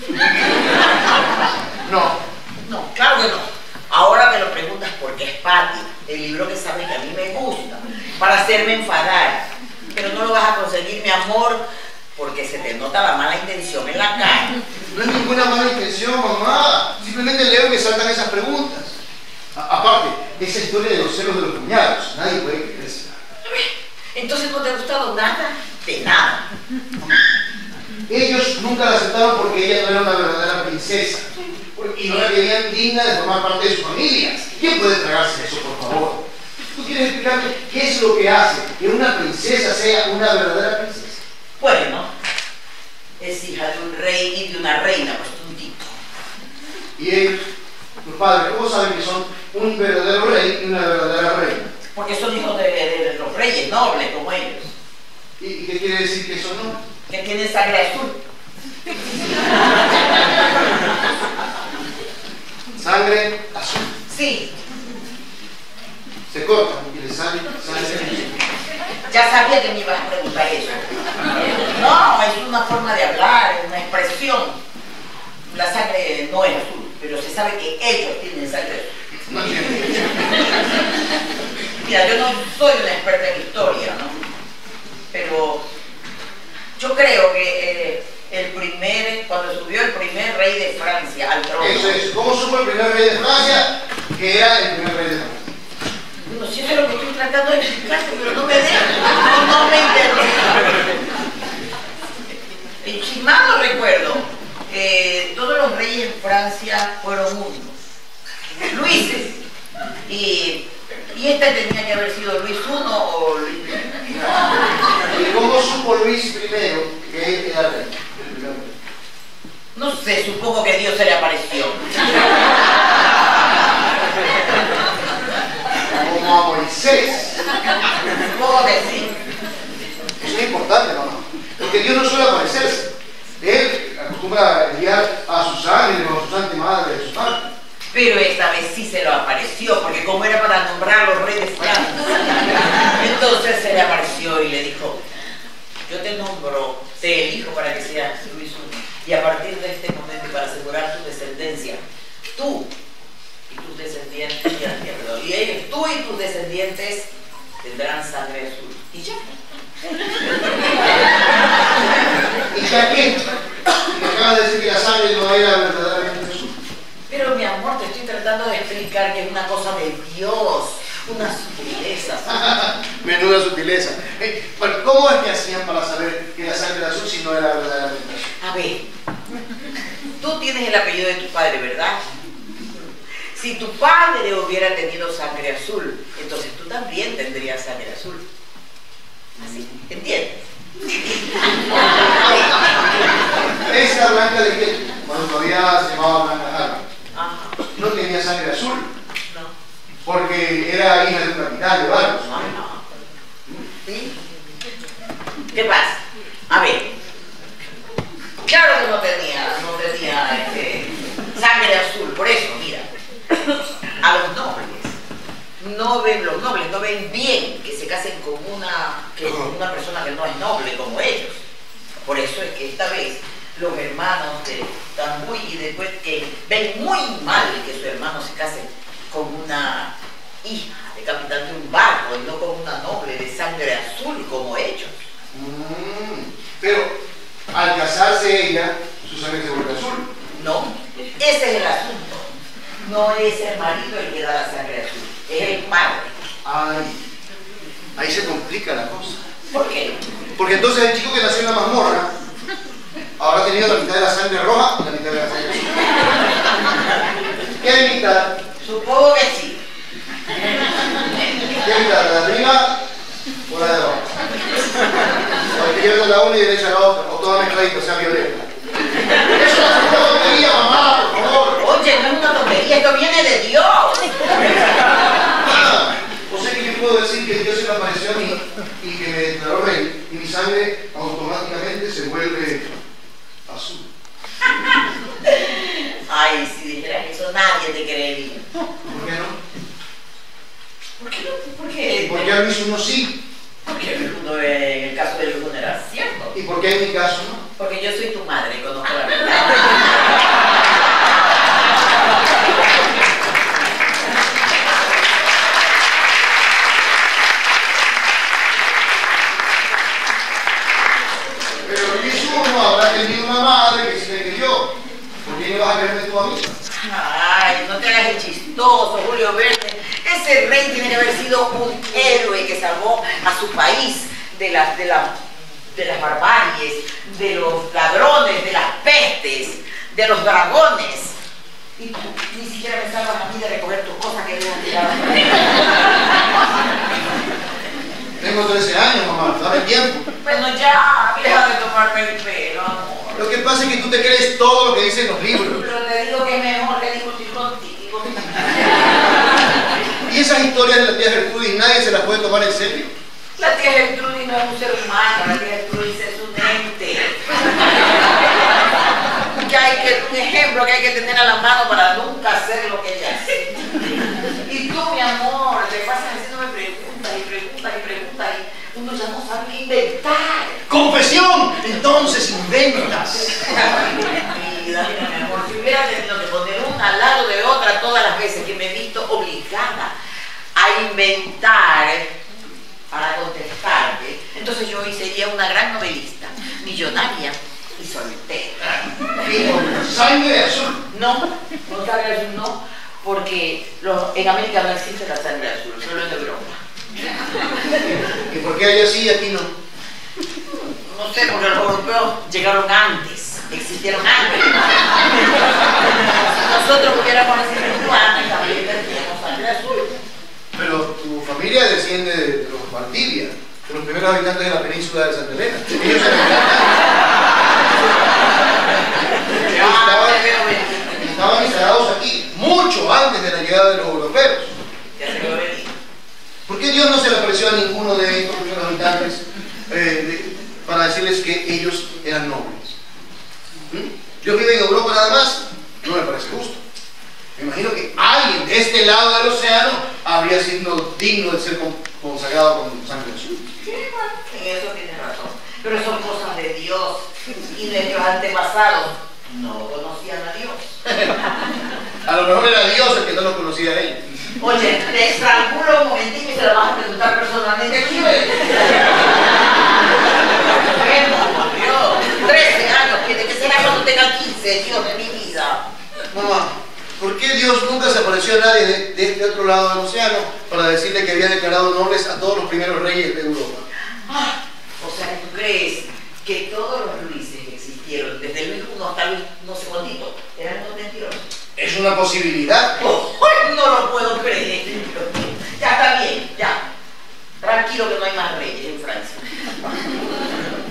No. No, claro que no. Ahora me lo preguntas porque es Patty, el libro que sabes que a mí me gusta, para hacerme enfadar. Pero no lo vas a conseguir, mi amor, porque se te nota la mala intención en la cara. No es ninguna mala intención, mamá. Simplemente leo que saltan esas preguntas. Aparte, esa historia de los celos de los cuñados, nadie puede creerse. Entonces no te ha gustado nada, de nada. Ellos nunca la aceptaron porque ella no era una verdadera princesa. Y no la querían digna de formar parte de su familia. ¿Quién puede tragarse eso, por favor? ¿Tú quieres explicarme qué es lo que hace que una princesa sea una verdadera princesa? Bueno, es hija de un rey y de una reina, pues un tipo. Y ellos, tus padres, ¿cómo saben que son un verdadero rey y una verdadera reina? Porque son hijos de los reyes nobles como ellos. ¿Y qué quiere decir que eso no? Que tienen sangre azul. Sangre azul. Sí. Se corta porque le sale sangre. Ya sabía que me ibas a preguntar eso. No, es una forma de hablar, una expresión. La sangre no es azul, pero se sabe que ellos tienen sangre azul. No entiendo. Mira, yo no soy una experta en historia, ¿no? Pero yo creo que cuando subió el primer rey de Francia al trono. Eso es. ¿Cómo supo el primer rey de Francia que era el primer rey de Francia? Bueno, sí, eso es lo que estoy tratando de explicarte, pero no me dejas. No me interesa. Y si mal no recuerdo, todos los reyes en Francia fueron unos. Luises. Y este tenía que haber sido Luis I o Luis I. ¿Y cómo supo Luis I que era rey? No sé, supongo que Dios se le apareció. Como a Moisés. Supongo que sí. Eso es importante, mamá. Porque Dios no suele aparecerse. Él acostumbra enviar a sus ángeles o a su santa madre de su parte. Pero esta vez sí se lo apareció, porque como era para nombrar a los reyes de Francia, entonces se le apareció y le dijo: yo te nombro, te elijo para que seas Luis I, y a partir de este momento, para asegurar tu descendencia, tú y tus descendientes, y ellos, tú y tus descendientes tendrán sangre azul. Y ya. ¿Y ya qué? Me acabas de decir que la sangre no era verdaderamente azul. Pero mi amor, te estoy tratando de explicar que es una cosa de Dios, una sutileza. Menuda sutileza. Bueno, ¿cómo es que hacían para saber que la sangre era azul si no era verdaderamente azul? A ver, tú tienes el apellido de tu padre, ¿verdad? Si tu padre hubiera tenido sangre azul, entonces tú también tendrías sangre azul. ¿Así? ¿Entiendes? Esa Blanca de Quecho, cuando todavía se llamaba Blanca Jara, no tenía sangre azul, porque era hija de un capitán de barcos. ¿Sí? ¿Qué pasa? A ver, claro que no tenía sangre azul, por eso, mira, a los nobles no ven bien que se casen con una persona que no es noble como ellos. Por eso es que esta vez los hermanos de Tambuy y después que ven muy mal que su hermano se case con una hija de capitán de un barco y no con una noble de sangre azul como ellos. Pero al casarse ella, su sangre se vuelve azul. No, ese es el asunto. No es el marido el que da la sangre azul, es el padre. Ay, ahí se complica la cosa. ¿Por qué? Porque entonces el chico que nació en la mazmorra habrá tenido la mitad de la sangre roja y la mitad de la sangre azul. ¿Qué mitad? Supongo que sí. ¿Qué mitad? ¿La de arriba o la de abajo? O la izquierda la una y derecha la otra, o toda mezcladita, o sea, violeta. Eso no es una tontería, mamá, por favor. Oye, no es una tontería, esto viene de Dios. O sea que yo puedo decir que Dios se me apareció a mí y que me declaró rey y mi sangre automáticamente se vuelve azul. Ay, si dijeras eso nadie te creería. ¿Por qué no? ¿Por qué no? ¿Por qué? ¿Y por qué a mí uno sí? Porque en el caso de Bruno era cierto. ¿Y por qué en mi caso no? Porque yo soy tu madre y conozco la verdad. Pero Jesús no habrá tenido una madre que se le crió. ¿Por qué me vas a creerme tú a mí? Ay, no te hagas el chistoso, Julio Verne. Ese rey tiene que haber sido un héroe que salvó a su país de las barbaries, de los ladrones, de las pestes, de los dragones. Y tú ni siquiera me salvas a mí de recoger tus cosas que deben tirar. Tengo 13 años, mamá, dame tiempo. Bueno, ya, deja de tomarme el pelo, amor. Lo que pasa es que tú te crees todo lo que dicen los libros. Pero te digo que es mejor que discutir contigo. Y esas historias de la tía Gertrudis nadie se las puede tomar en serio. La tía Gertrudis no es un ser humano, la tía Gertrudis es un ente. Un ejemplo que hay que tener a la mano para nunca hacer lo que ella hace. Y tú, mi amor, te pasas haciéndome preguntas y uno ya no sabe qué inventar. ¡Confesión! Entonces inventas. Mira, mi amor, si hubiera tenido que poner una al lado de otra todas las veces que me he visto obligada a inventar para contestarte, entonces yo hoy sería una gran novelista, millonaria y soltera. Sangre azul. No sangre azul no, porque en América no existe la sangre azul, solo en Europa. ¿Y por qué allá sí y aquí no? No sé, porque los europeos llegaron antes, existieron antes. Si nosotros hubiéramos existido antes, también tendríamos sangre azul. Pero tu familia desciende de los Valdivia, de los primeros habitantes de la península de Santa Elena. Ellos estaban instalados aquí mucho antes de la llegada de los europeos. ¿Por qué Dios no se le apareció a ninguno de estos primeros habitantes para decirles que ellos eran nobles? Dios vive en Europa nada más, no me parece justo. Me imagino que alguien de este lado del océano habría sido digno de ser consagrado con sangre azul. Sí, bueno, en eso tienes razón. Pero son cosas de Dios y nuestros antepasados no conocían a Dios. A lo mejor era Dios el que no lo conocía a él. Oye, te estrangulo un momentito y se lo vas a preguntar personalmente aquí. Dios, 13 años, tiene que ser cuando tenga 15, Dios de mi vida. Mamá, ¿por qué Dios nunca se apareció a nadie de este otro lado del océano para decirle que había declarado nobles a todos los primeros reyes de Europa? Ah, o sea, ¿tú crees que todos los Luises que existieron, desde Luis I hasta Luis no sé cuántito, eran unos mentirosos? Es una posibilidad. Oh, no lo puedo creer. Ya está bien, ya. Tranquilo que no hay más reyes en Francia.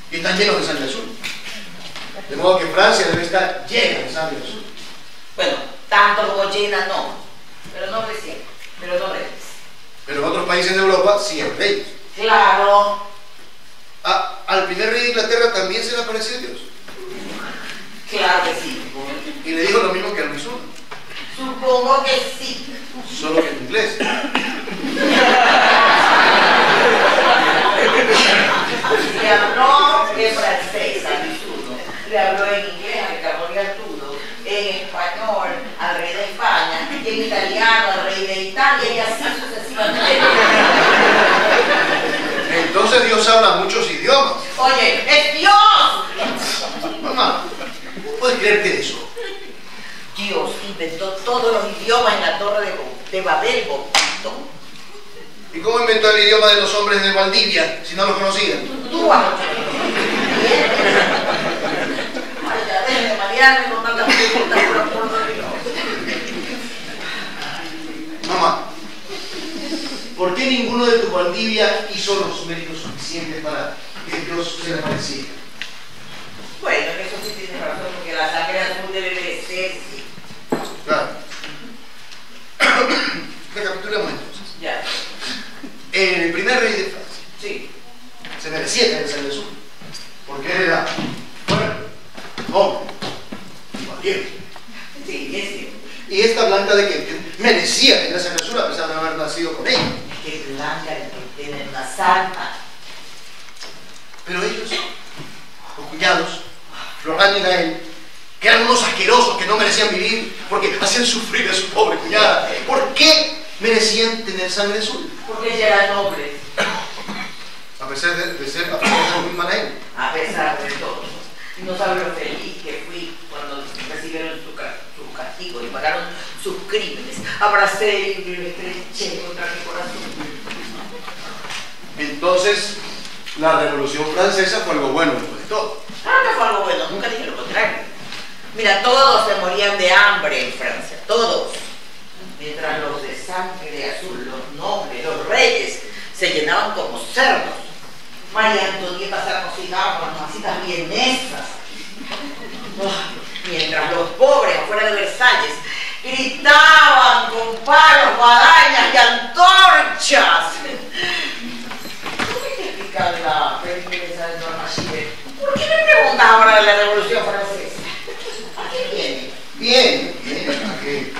y están llenos de sangre azul. De modo que Francia debe estar llena de sangre azul. Bueno, tanto como llena no, pero no recién, pero no reyes. Pero en otros países de Europa sí hay reyes. Claro. Al primer rey de Inglaterra también se le apareció Dios. Claro que sí. Y le dijo lo mismo que al Luis I. Supongo que sí. Solo que en inglés. Le habló en francés a Luis I, le habló en inglés al Carlos Arturo, en español al rey de España, y en italiano al rey de Italia, y así sucesivamente. Entonces Dios habla muchos idiomas. Oye, ¡es Dios! Mamá, ¿puedes creerte eso? Dios inventó todos los idiomas en la torre de Babel, Bopito. ¿Y cómo inventó el idioma de los hombres de Valdivia si no lo conocían? Tú has Ay, ya dejen de marearme con tantas preguntas, por amor de Dios. Mamá, ¿por qué ninguno de tu Valdivia hizo los méritos suficientes para que Dios se le apareciera? Bueno, en eso sí tienes razón, porque la sangre azul debe merecerse. Claro. Recapitulemos entonces. Ya. El primer rey de Francia Sí. se merecía tener sangre azul, porque él era fuerte, hombre, valiente. Sí, es cierto. Y esta Blanca de que merecía tener sangre azul a pesar de no haber nacido con ella. Es que Blanca es que tiene una santa. Pero ellos, los cuñados, lo rañan a él, que eran unos asquerosos que no merecían vivir porque hacían sufrir a su pobre cuñada. ¿Por qué merecían tener sangre azul? Porque ella era noble. A pesar de ser muy mala él. A pesar de todo. Y no sabes lo feliz que fui cuando recibieron su castigo y pagaron sus crímenes. Abracé y lo estreché contra mi corazón. Entonces, la Revolución Francesa fue algo bueno después de todo. Claro que fue algo bueno, nunca dije lo contrario. Mira, todos se morían de hambre en Francia, todos. Mientras los de sangre azul, los nobles, los reyes, se llenaban como cerdos. María Antonieta se acocinaba con las masitas vienesas. Mientras los pobres afuera de Versalles gritaban con palos, guadañas y antorchas. ¿Cómo te explica la película de Normachive? ¿Por qué me preguntas ahora de la Revolución Francesa? ¿A qué viene? Bien, a que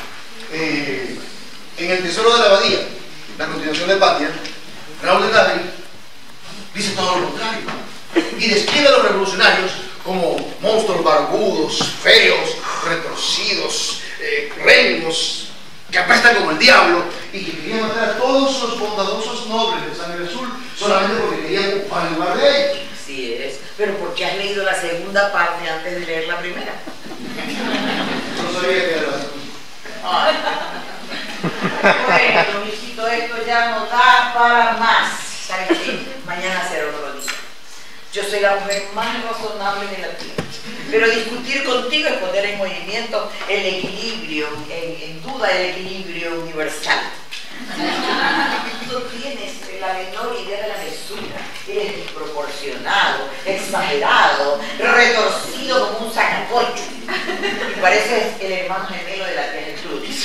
en El Tesoro de la Abadía, la continuación de Patria, Raúl de David dice todo lo contrario y describe a los revolucionarios como monstruos barbudos, feos, retorcidos, rengos, que apestan como el diablo y que querían matar a todos los bondadosos nobles de sangre azul solamente porque querían ocupar el lugar de ellos. Así es, pero ¿por qué has leído la segunda parte antes de leer la primera? No sabía que era la segunda. Bueno, mijito, esto ya no da para más. ¿Sabes qué? Mañana será otro día. Yo soy la mujer más razonable de la tierra. Pero discutir contigo es poner en movimiento el equilibrio, en duda el equilibrio universal. Tú no tienes la menor idea de la mesura. Eres desproporcionado, exagerado, retorcido como un sacacorcho. Y pareces el hermano gemelo de la tía Gertrudis.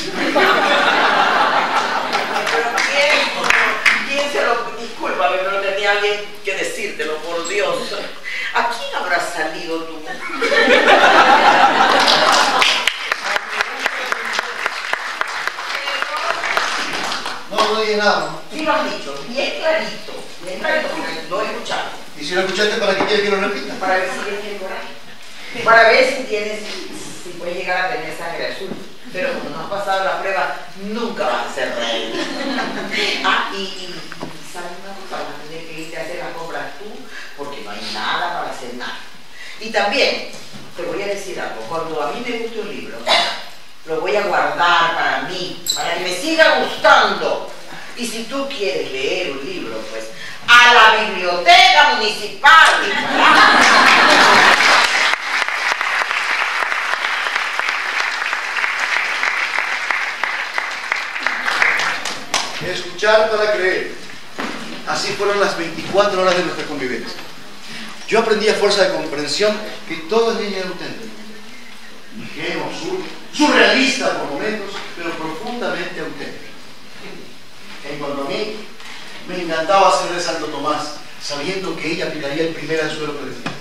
Pero ¿quién se lo... Discúlpame, pero tenía alguien que decírtelo, por Dios. ¿A quién habrá salido tú? No dije nada. Sí lo has dicho, bien clarito, porque lo he escuchado. ¿Y si lo escuchaste, para qué quieres que lo repita? Para ver si tienes coraje. Para ver si puedes llegar a tener sangre azul. Pero como no has pasado la prueba, nunca vas a ser rey. Y ¿sabes una cosa? Vas a tener que irte a hacer las compras tú, porque no hay nada para hacer nada. Y también, te voy a decir algo, cuando a mí me guste un libro, lo voy a guardar para mí, para que me siga gustando. Y si tú quieres leer un libro, pues, a la biblioteca municipal. Escuchar para creer. Así fueron las 24 horas de nuestra convivencia. Yo aprendí a fuerza de comprensión que todo en ella era auténtico. Ingenuo, surrealista por momentos, pero profundamente auténtico. En cuanto a mí, me encantaba hacerle Santo Tomás, sabiendo que ella picaría el primer anzuelo que decía.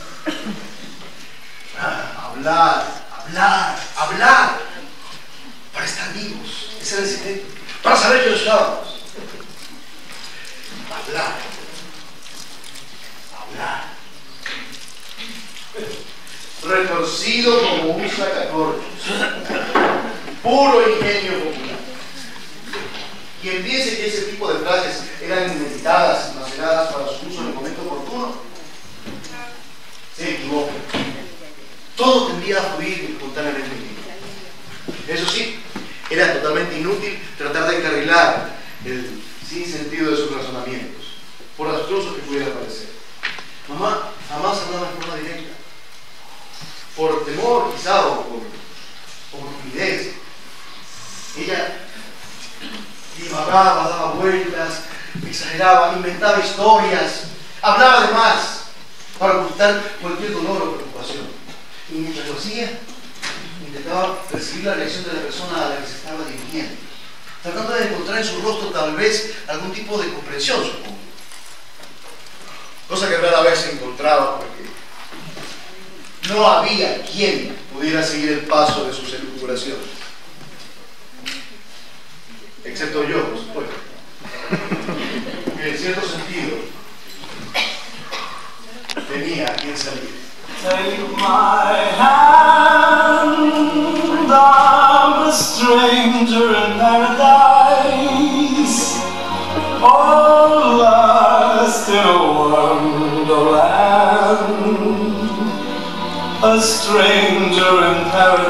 Hablar, para estar vivos. Ese era el secreto, para saber que lo estábamos. Hablar. Retorcido como un sacacorchos, puro ingenio popular. Quien piense que ese tipo de frases eran meditadas y maceradas para su uso en el momento oportuno, se equivoca. Todo tendría a fluir espontáneamente. Eso sí, era totalmente inútil tratar de encarrilar el sinsentido de sus razonamientos, por abstrusos que pudiera parecer. Mamá jamás hablaba en forma directa, por temor quizá o por timidez. Ella divagaba, daba vueltas, exageraba, inventaba historias, hablaba de más para ocultar cualquier dolor o preocupación. Y mientras lo hacía, intentaba percibir la reacción de la persona a la que se estaba dirigiendo, tratando de encontrar en su rostro tal vez algún tipo de comprensión, supongo. Cosa que rara vez se encontraba porque no había quien pudiera seguir el paso de sus elucubraciones. Excepto yo, por supuesto. Que en cierto sentido tenía a quien salir. Take my hand, I'm a stranger in paradise, all lost in a wonderland, a stranger in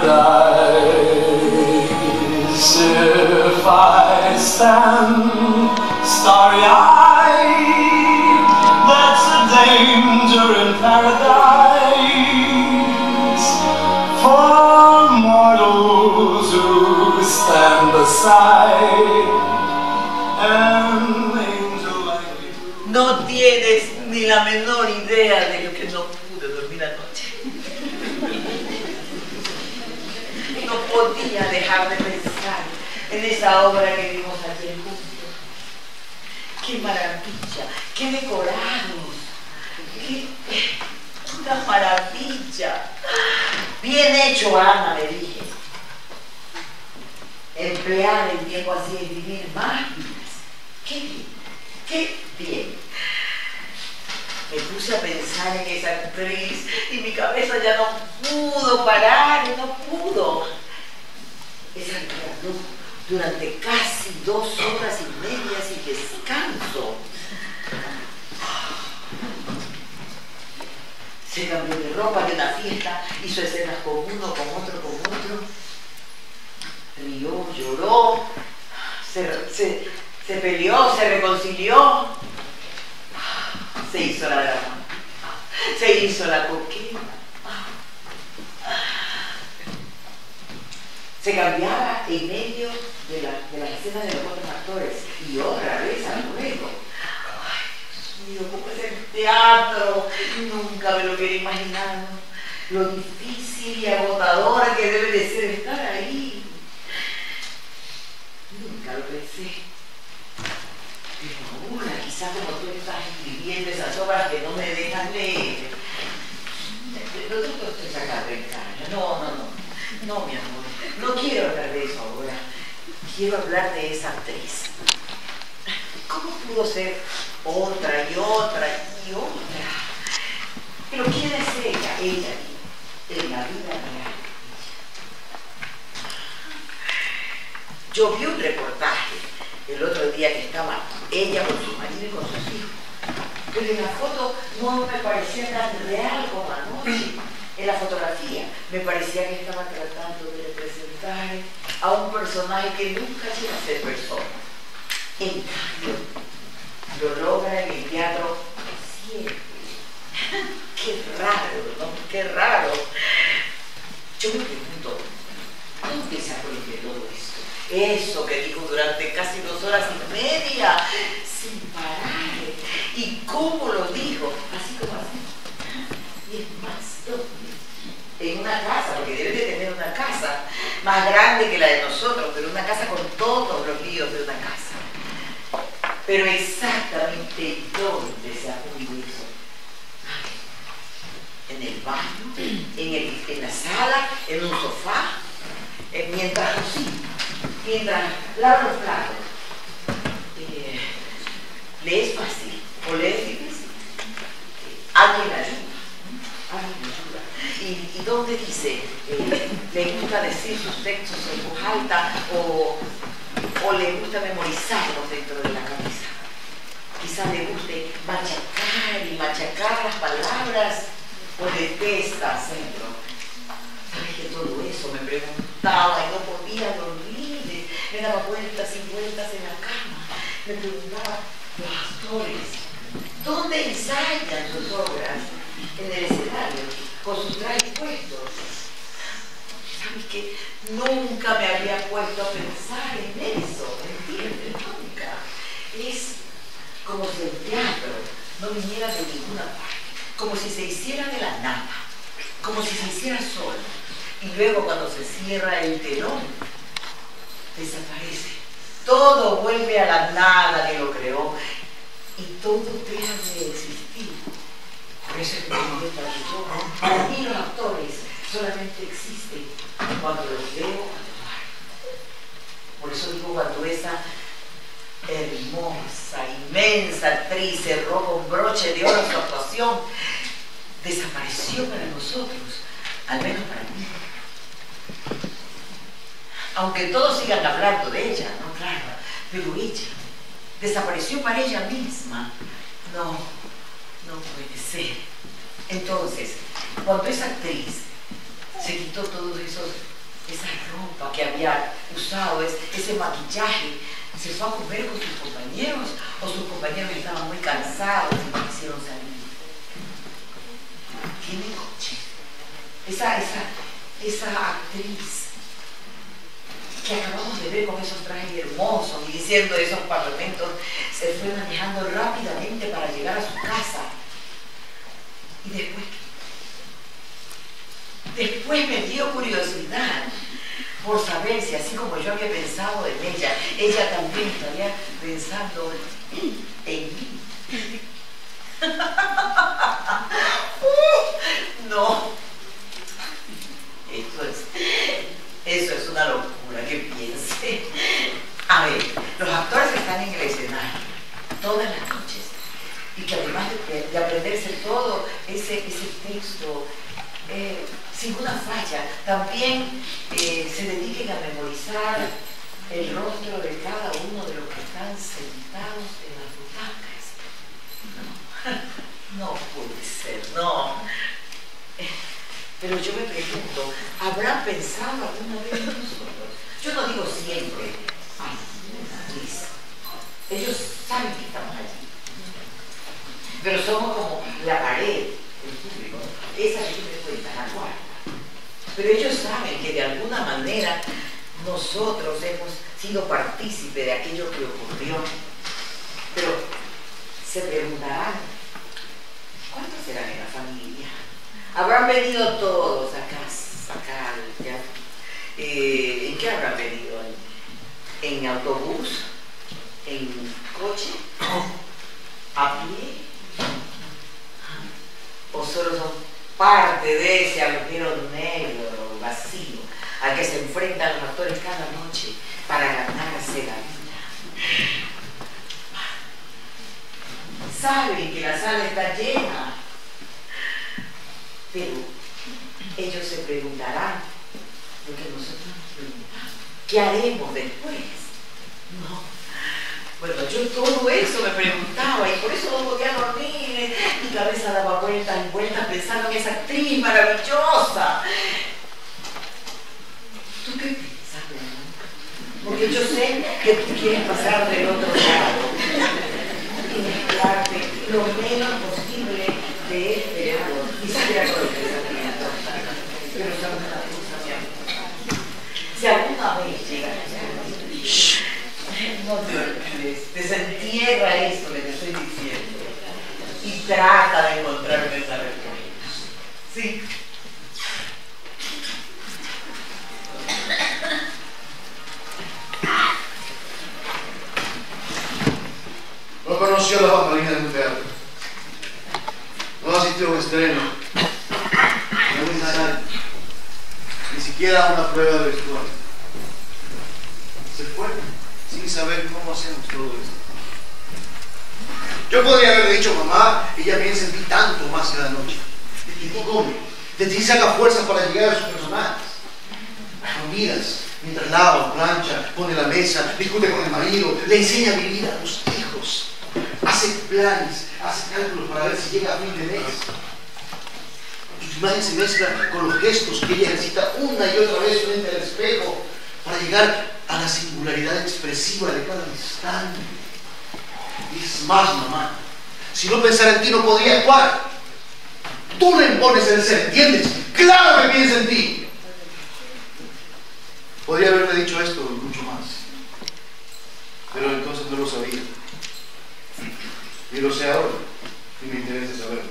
paradise. If I stand starry-eyed, that's a danger in paradise. For mortals who stand aside, an angel like you. No tienes ni la menor idea de lo que no pude dormir anoche. No podía dejar de pensar en esa obra que vimos ayer juntos. ¡Qué maravilla! ¡Qué decorados! ¡Qué una maravilla! Bien hecho, Ana, me dije. Emplear el tiempo así es vivir más vidas. ¡Qué bien! ¡Qué bien! Me puse a pensar en esa actriz y mi cabeza ya no pudo parar, no pudo. Esa quedó durante casi 2 horas y media sin descanso. Se cambió de ropa de una fiesta, hizo escenas con uno, con otro. Rió, lloró, se peleó, se reconcilió. Se hizo la drama, se hizo la coqueta. Se cambiaba en medio de las escenas de los otros actores y otra vez al juego. Ay, Dios mío, ¿cómo es el teatro? Nunca me lo hubiera imaginado. Lo difícil y agotador que debe de ser estar ahí. Nunca lo pensé. Pero ahora, quizás como tú estás escribiendo esas obras que no me dejan leer, no te estoy sacando en cara. No, mi amor. No quiero hablar de eso ahora. Quiero hablar de esa actriz. ¿Cómo pudo ser otra y otra y otra? Pero ¿quién es ella? Ella, en la vida real. Yo vi un reportaje el otro día que estaba ella con su marido y con sus hijos. Pero en la foto no me parecía tan real como anoche. En la fotografía me parecía que estaba tratando de representar a un personaje que nunca llega a ser persona. En cambio, lo logra en el teatro siempre. Qué raro, ¿no? Qué raro. Yo me pregunto, ¿dónde sacó de todo esto? Eso que dijo durante casi 2 horas y media, sin parar. ¿Y cómo lo dijo? Así como así. Y es más, ¿dónde? En una casa, porque deben de tener una casa más grande que la de nosotros, pero una casa con todos los líos de una casa. Pero exactamente dónde se apunta eso. En el baño, en la sala, en un sofá, mientras cocina, mientras lava los platos. ¿Le es fácil o le es difícil? Alguien la ayuda. ¿Y dónde dice? ¿Le gusta decir sus textos en voz alta o le gusta memorizarlos dentro de la cabeza? Quizás le guste machacar y machacar las palabras o detesta hacerlo. ¿Sabes que todo eso me preguntaba y no podía dormir? Me daba vueltas y vueltas en la cama. Me preguntaba, los actores, ¿dónde ensayan sus obras? En el escenario, con sus trajes puestos. ¿Sabes qué? Nunca me había puesto a pensar en eso, ¿entiendes? Nunca. Es como si el teatro no viniera de ninguna parte, como si se hiciera de la nada, como si se hiciera solo. Y luego cuando se cierra el telón, desaparece. Todo vuelve a la nada que lo creó y todo deja de existir. Por eso es que para mí los actores solamente existen cuando los veo actuar. Por eso digo, cuando esa hermosa, inmensa actriz cerró con broche de oro su actuación, desapareció para nosotros, al menos para mí. Aunque todos sigan hablando de ella, ¿no? Claro, pero ella desapareció para ella misma. No puede ser. Entonces, cuando esa actriz se quitó todo eso, esa ropa que había usado, ese maquillaje, se fue a comer con sus compañeros, o sus compañeros estaban muy cansados y no quisieron salir. Tiene coche. Esa actriz que acabamos de ver con esos trajes hermosos y diciendo esos parlamentos, se fue manejando rápidamente para llegar a su casa. Y después me dio curiosidad por saber si, así como yo había pensado en ella también estaría pensando en mí. No. Eso es una locura que piense. A ver, los actores están en el escenario todas las noches y que además de aprenderse todo ese texto sin una falla, también se dediquen a memorizar el rostro de cada uno de los que están sentados en las butacas. No puede ser, no. Pero yo me pregunto, ¿habrán pensado alguna vez en nosotros? Yo no digo siempre, ay, Luis, ellos saben que estamos allí. Pero somos como la pared, el público, esa que me cuenta, la cuarta. Pero ellos saben que de alguna manera nosotros hemos sido partícipes de aquello que ocurrió. Pero se preguntarán, ¿cuántos serán en la familia? Habrán venido todos acá al teatro. ¿En qué habrán venido? ¿En autobús? ¿En coche? ¿A pie? ¿O solo son parte de ese agujero negro, vacío, al que se enfrentan los actores cada noche para ganarse la vida? Saben que la sala está llena, pero ellos se preguntarán lo que nosotros nos preguntamos. ¿Qué haremos después? No. Bueno, yo todo eso me preguntaba y por eso no podía dormir. Mi cabeza daba vueltas y vueltas pensando en esa actriz maravillosa. ¿Tú qué piensas, Blanca? Porque yo sé que tú quieres pasar del otro lado y mezclarte lo menos posible de este lado. Y saber con el pensamiento. Pero son una cosa, mi amor. Si alguna vez llegas allá, no te olvides, desentierra eso que te estoy diciendo y trata de encontrarme esa respuesta. Sí. No conoció las bambalinas de un teatro. No asistió a un estreno. No es necesario. Ni siquiera a una prueba de vestuario. Se fue sin saber cómo hacemos todo esto. Yo podría haber dicho, mamá, ella piensa en ti tanto más cada noche. De ti come, de ti saca fuerzas para llegar a sus personajes. Miras, mientras lava, plancha, pone la mesa, discute con el marido, le enseña a vivir a tus hijos. Hace planes, hace cálculos para ver si llega a fin de mes. Tu imagen se mezcla con los gestos que ella ejercita una y otra vez frente al espejo para llegar a la singularidad expresiva de cada instante. Y es más, mamá, si no pensara en ti no podría actuar. Tú le impones el ser, ¿entiendes? ¡Claro que piensa en ti! Podría haberme dicho esto y mucho más, pero entonces no lo sabía. Ni lo sé ahora, ni me interesa saberlo.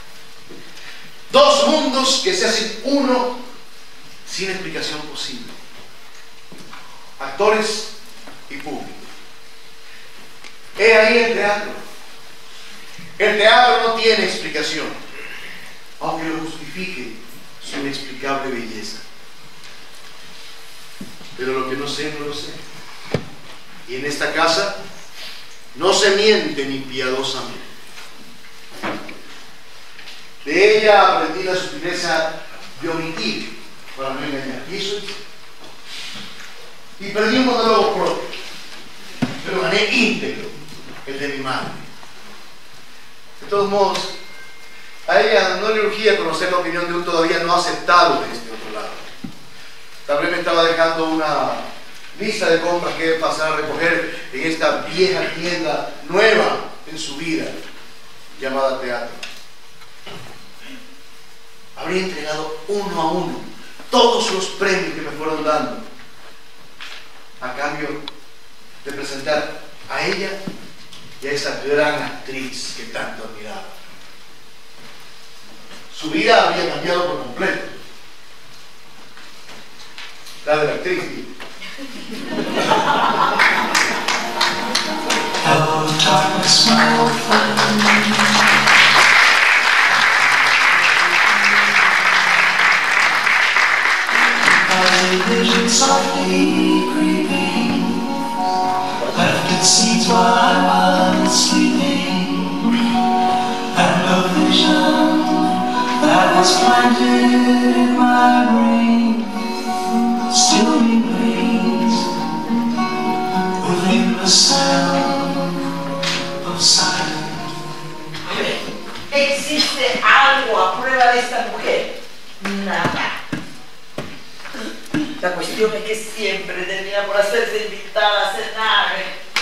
Dos mundos que se hacen uno sin explicación posible. Actores y público. He ahí el teatro. El teatro no tiene explicación, aunque lo justifique su inexplicable belleza. Pero lo que no sé, no lo sé. Y en esta casa no se miente ni piadosamente. De ella aprendí la sutileza de omitir para no engañar. Y eso hice. Y perdí un monólogo propio, pero gané íntegro el de mi madre. De todos modos, a ella no le urgía conocer la opinión de un todavía no aceptado de este otro lado. Tal vez me estaba dejando una lista de compras que pasar a recoger en esta vieja tienda nueva en su vida, llamada teatro. Habría entregado uno a uno todos los premios que me fueron dando, a cambio de presentar a ella y a esa gran actriz que tanto admiraba. Su vida había cambiado por completo. La de la actriz. Hello, darkness, my old friend. As a vision softly creeping left its seeds while I was sleeping, and a vision that was planted in my brain still remains within the sound of silence. ¿Existe algo a prueba de esta mujer? Nada. La cuestión es que siempre termina por hacerse invitada a cenar.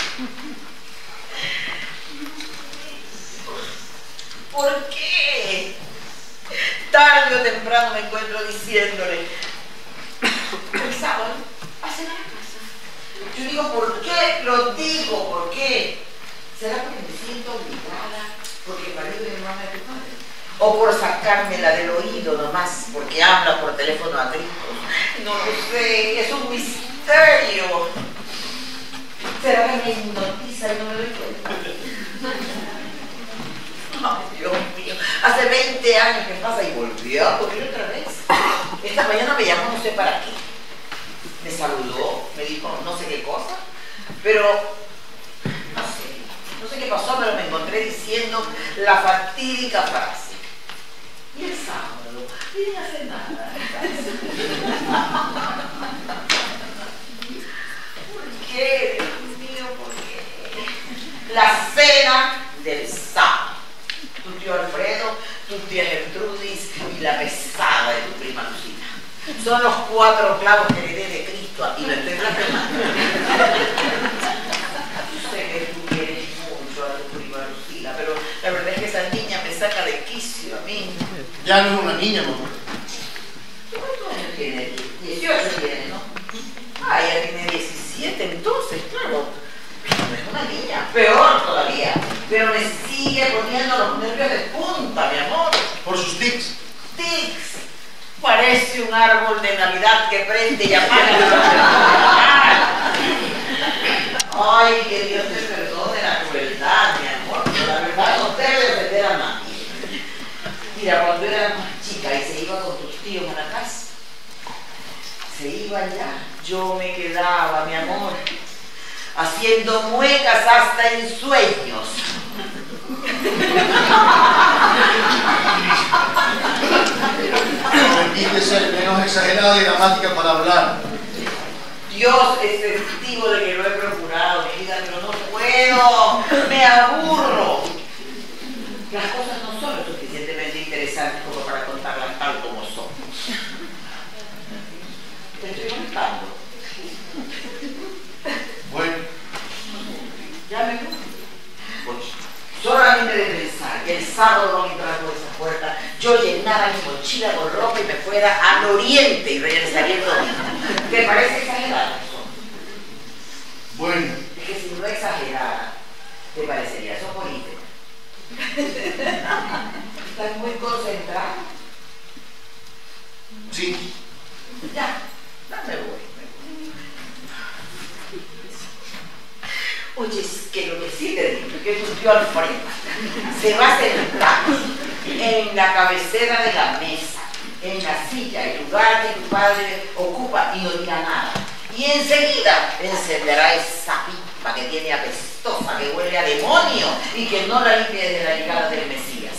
¿Por qué? Tarde o temprano me encuentro diciéndole: el sábado, a cenar a casa. Yo digo, ¿por qué? Lo digo, ¿por qué? ¿Será porque me siento obligada? Porque el marido de mi mamá es tu padre. O por sacármela del oído nomás, porque habla por teléfono a gritos. No lo sé, es un misterio. ¿Será que me hipnotiza y no me doy cuenta? Ay, Dios mío, hace 20 años que pasa y volvió a ocurrir otra vez. Esta mañana me llamó no sé para qué. Me saludó, me dijo no sé qué cosa, pero no sé qué pasó, pero me encontré diciendo la fatídica frase: y el sábado, vine a cenar. ¿Por qué, Dios mío, por qué? La cena del sábado. Tu tío Alfredo, tu tía Gertrudis y la pesada de tu prima Lucina. Son los 4 clavos que heredé de Cristo y no estoy blasfemando. Yo sé que tú quieres mucho a tu prima Lucina, pero la verdad es que esa niña me saca de quicio a mí. Ya no es una niña, mamá. ¿Cuántos años tiene? 18 tiene, ¿no? Ah, ella tiene 17, entonces, claro. No es una niña, peor todavía. Pero me sigue poniendo los nervios de punta, mi amor. Por sus tics. Tics. parece un árbol de Navidad que prende y apaga. Ay, que Dios te perdone la crueldad, mi amor, pero la verdad no debe ofender a nadie. Mira, cuando era más chica y se iba con tus tíos a la casa, se iba allá, yo me quedaba, mi amor, haciendo muecas hasta en sueños. Permite ser menos exagerada y dramática para hablar. Dios es testigo de que lo he procurado, mi vida, pero no puedo, me aburro. Las cosas no son lo suficientemente interesantes como para contarlas tal como son. Te estoy molestando. Bueno, Ya me gusta. Solamente de pensar que el sábado no entrara por esa puerta, yo llenara mi mochila con ropa y me fuera al oriente y regresaría el domingo. ¿Te parece exagerado eso? bueno, Es que si no exagerara, ¿te parecería eso político? ¿Estás muy concentrado? sí. Ya, me voy. Oye, es que lo que sí te digo, que tu tío Alfredo se va a sentar en la cabecera de la mesa, en la silla, el lugar que tu padre ocupa y no dirá nada. Y enseguida encenderá esa pipa que tiene apestosa, que huele a demonio y que no la limpia desde la llegada del Mesías.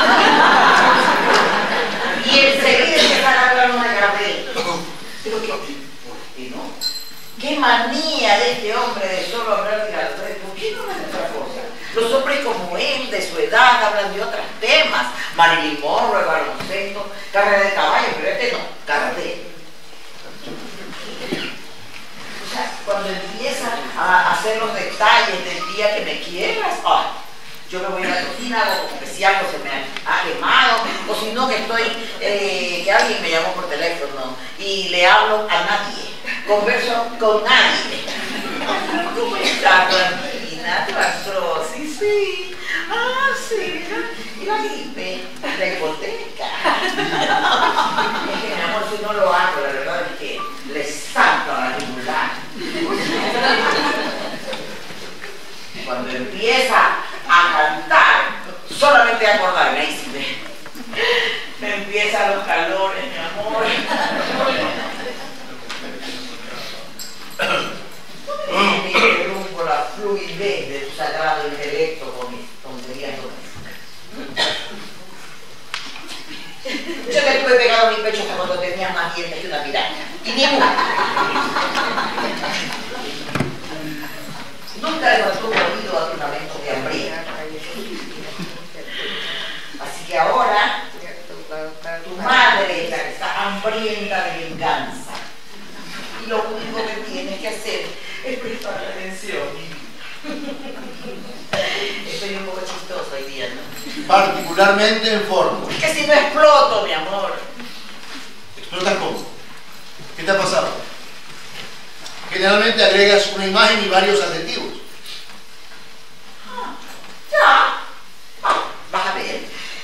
Y enseguida empezará a hablar una carapela. Pero ¿por qué no? ¿Qué manía de este hombre de solo hablar de Alfredo? ¿Por qué no hablan de otra cosa? Los hombres como él, de su edad, hablan de otros temas. Marilyn Monroe, baloncesto, carrera de caballo, pero este no, carretera. O sea, cuando empieza a hacer los detalles del día que me quieras, ay, yo me voy a la cocina, hago como que si algo se me ha quemado, o si no que estoy, que alguien me llamó por teléfono y le hablo a nadie, converso con nadie. ¿Cómo está, Blanquina? ¿Tu artrosis? Sí. Ah, sí. ¿Y la gripe? La hipoteca. Es que, mi amor, si no lo hago, la verdad es que le salto a la regular. Cuando empieza a cantar, solamente acordarme, ahí sí me empiezan los calores, mi amor. No me interrumpo la fluidez de tu sagrado intelecto con mis tonterías domésticas. Yo te tuve pegado a mi pecho hasta cuando tenías más dientes que una piraña. Y ni una. Nunca le faltó oído a tu lamento de hambruna. Así que ahora, tu madre es la que está hambrienta de venganza. Y lo único que tienes que hacer es prestar atención. Estoy un poco chistoso hoy día, ¿no? Particularmente en forma. Es que si no exploto, mi amor. ¿Explotas cómo? ¿Qué te ha pasado? Generalmente agregas una imagen y varios adjetivos. Ya. Vas a ver.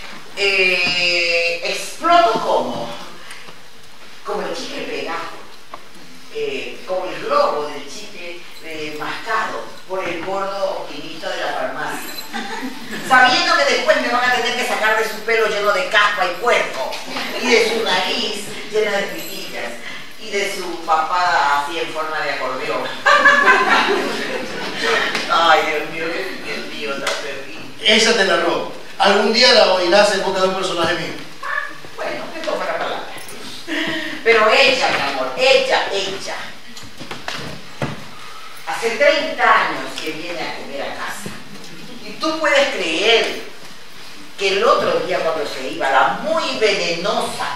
Exploto como el chicle pegado. Como el globo del chicle mascado por el gordo optimista de la farmacia. Sabiendo que después me van a tener que sacar de su pelo lleno de caspa y puerco. Y de su nariz llena de pitillas. Y de su papada así en forma de acordeón. Ay, Dios mío, qué idiota terrible. Esa te la robo. Algún día la oirás en boca de un personaje mío. Bueno, me toma la palabra. Pero ella, mi amor, ella. Hace 30 años que viene a comer a casa. Y tú puedes creer que el otro día cuando se iba, la muy venenosa,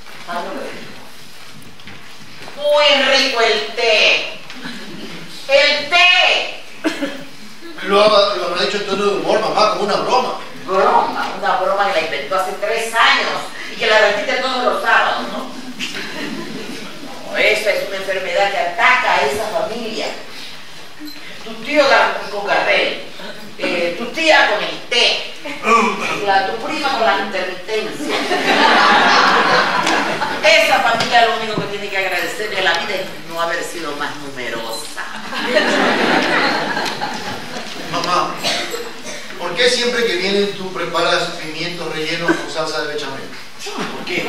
muy rico el té. ¡El té! Lo habrá dicho en tono de humor, mamá, como una broma. Una broma que la inventó hace 3 años y que la repite todos los sábados, ¿no? No, esa es una enfermedad que ataca a esa familia. Tu tío con Garrel, tu tía con el té, tu prima con la intermitencia. Esa familia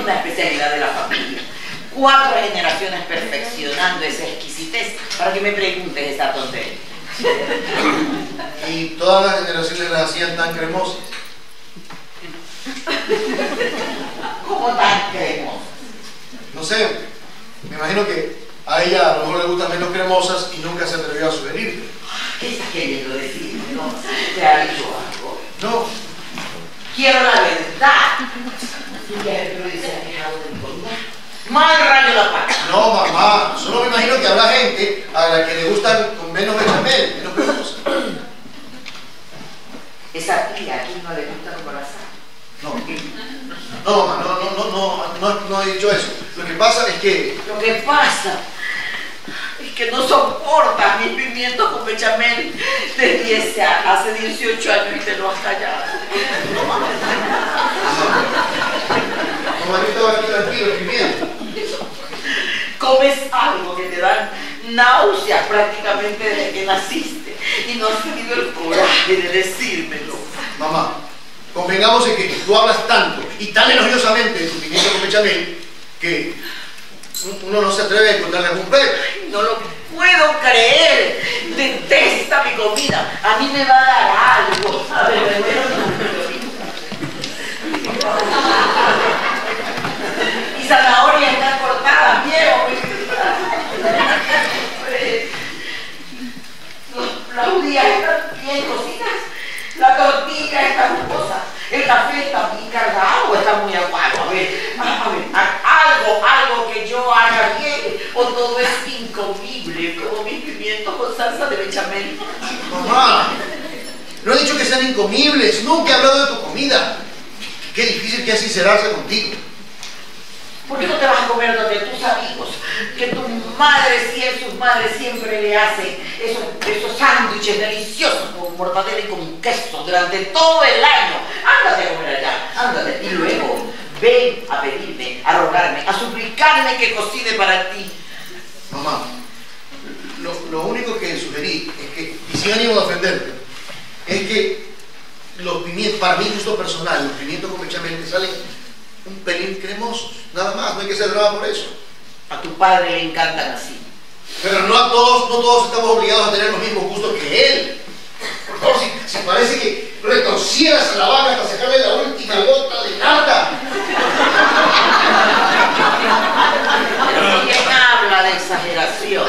una especialidad de la familia. 4 generaciones perfeccionando esa exquisitez para que me preguntes esta tontería. Y todas las generaciones las hacían tan cremosas. ¿Cómo tan cremosas? No sé, me imagino que a ella a lo mejor le gustan menos cremosas y nunca se atrevió a sugerirte. ¿Qué estás queriendo decir? ¿No? ¿Te ha dicho algo? No. Quiero la verdad. ¿Y ya el se ha quejado de mi comida? Mal rayo la pata. No, mamá. Solo me imagino que habrá gente a la que le gustan con menos bechamel, menos cremosas. Esa tía aquí no le gusta como la sal. No, mamá, no he dicho eso. Lo que pasa es que... Lo que pasa es que no soportas mis pimientos con bechamel desde hace 18 años y te lo has callado. Mamá, yo estaba aquí tranquilo escribiendo. Comes algo que te dan náuseas prácticamente desde que naciste y no has tenido el coraje de decírmelo. Mamá, convengamos en que tú hablas tanto y tan elogiosamente de tu pimiento con bechamel que uno no se atreve a encontrarle algún pero. No lo puedo creer. Detesta mi comida. A mí me va a dar algo. A ver, y zanahorias están cortadas, viejo. Las judías están bien cocidas. La tortilla está jugosa. El café está bien cargado o está muy aguado. A ver, algo que yo haga bien o todo es incomible, como mis pimientos con salsa de bechamel. Mamá, no he dicho que sean incomibles. Nunca he hablado de tu comida. Qué difícil que es sincerarse contigo. ¿Por qué no te vas a comer donde tus amigos, que tus madres y sus madres siempre le hacen esos sándwiches deliciosos con mortadela y con queso durante todo el año? Ándate a comer allá, ándate. Y luego ven a pedirme, a rogarme, a suplicarme que cocine para ti. Mamá, lo único que sugerí es que, y sin ánimo de ofenderte, es que los pimientos, para mi gusto personal, los pimientos con bechamel me salen un pelín cremosos. Nada más, no hay que ser brava por eso. A tu padre le encantan así. Pero no todos estamos obligados a tener los mismos gustos que él. Por favor, si parece que retorcieras a la vaca hasta sacarle la última gota de nata. ¿Quién habla de exageración?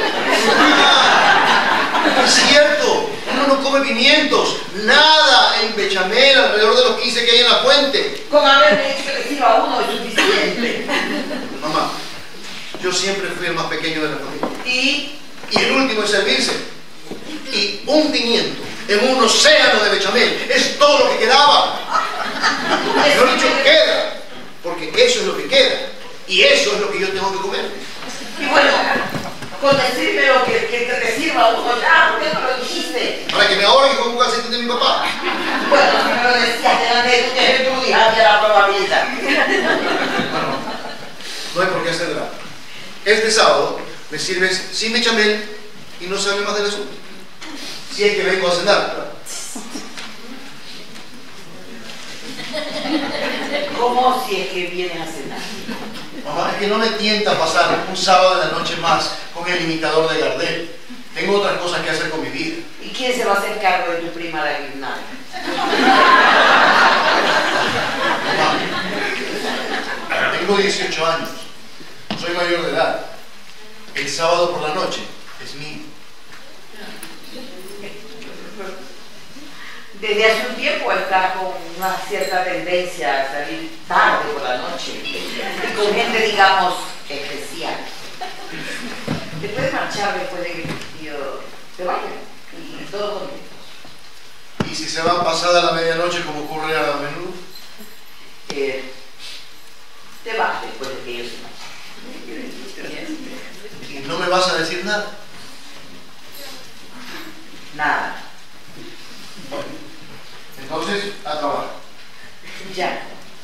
Es cierto, uno no come pimientos, nada en bechamel alrededor de los 15 que hay en la fuente. Con haberme dicho que sirva uno es suficiente. Mamá, yo siempre fui el más pequeño de la familia. Y el último en servirse. Y un pimiento en un océano de bechamel es todo lo que quedaba. Yo he dicho queda, porque eso es lo que queda. Y eso es lo que yo tengo que comer. Y bueno, con decirme lo que te sirva uno ya, ¿por qué no lo dijiste? Para que me ahorren con un calcetín de mi papá. Bueno, si me lo decías delante de tu que tú hija, había la probabilidad. Bueno, no hay por qué hacer drama. Este sábado me sirves sin bechamel y no se hable más del asunto. Si es que vengo a cenar, claro. ¿Cómo si es que vienes a cenar? Mamá, es que no me tienta pasar un sábado de la noche más con el imitador de Gardel. Tengo otras cosas que hacer con mi vida. ¿Y quién se va a hacer cargo de tu prima la guirnalda? Mamá, tengo 18 años. Soy mayor de edad. El sábado por la noche es mío. Desde hace un tiempo estás con una cierta tendencia a salir tarde por la noche y con gente, digamos, especial. Te puedes marchar después de que tu tío te vaya y todos contentos. ¿Y si se van pasada la medianoche como ocurre a menudo? Te vas después de que ellos se marchen. ¿Y no me vas a decir nada? Nada. Entonces, a trabajar. Ya.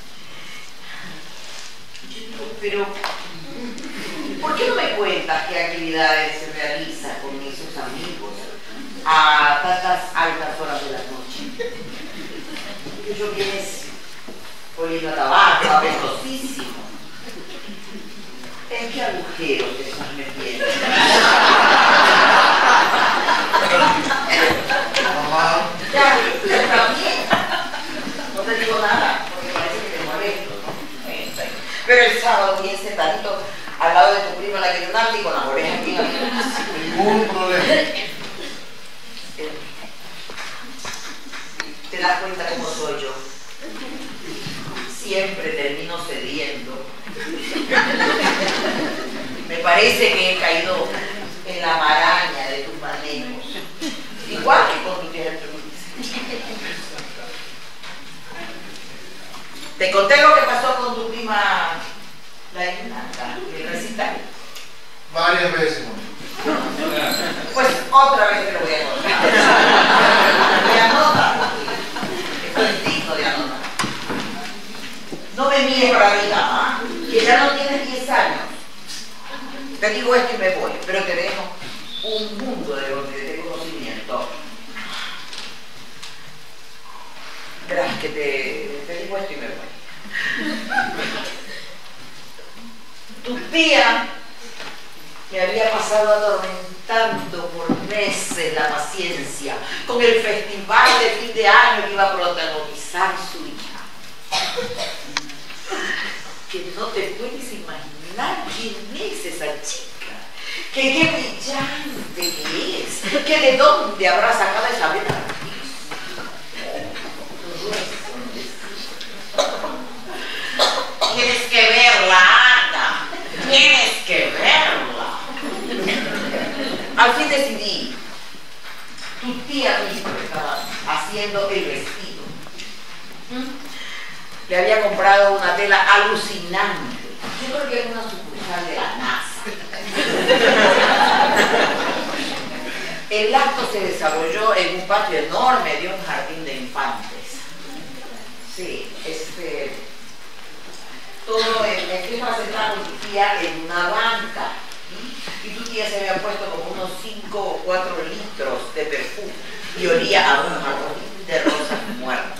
Pero, ¿por qué no me cuentas qué actividades se realizan con esos amigos a tantas altas horas de la noche? Yo vienes oliendo a tabaco, apetosísimo. ¿En qué agujero te estás metiendo? Mamá. Ya, también. No te digo nada, porque parece que te molesto, ¿no? Pero el sábado bien sentadito al lado de tu prima la Guirnalda y con las orejas bien abiertas. Ningún problema. ¿Te das cuenta cómo soy yo? Siempre termino cediendo. Me parece que he caído en la maraña de tus manejos. Igual que con tu tía Gertrudis. Te conté lo que pasó con tu prima, la Guirnalda, el recital. Varias veces, mamá. Pues otra vez te lo voy a contar. Y anota, porque esto es digno de anotar. No me mires para arriba, ¿ah? Que ya no tienes 10 años. Te digo esto y me voy, pero te dejo un mundo de conocimiento. Verás que te digo esto y me voy. Tu tía me había pasado atormentando por meses la paciencia con el festival de fin de año que iba a protagonizar su hija. Que no te puedes imaginar quién es esa chica, que qué brillante que es, que de dónde habrá sacado esa vena artística. Tienes que verla, Ana, tienes que verla. Al fin decidí, tu tía misma estaba haciendo el vestido. Le había comprado una tela alucinante. Yo creo que era una sucursal de la NASA. El acto se desarrolló en un patio enorme de un jardín de infantes. Sí, todo empezó a sentar con tu tía en una banca. Y tu tía se había puesto como unos 5 o 4 litros de perfume y olía a un jardín de rosas muertas.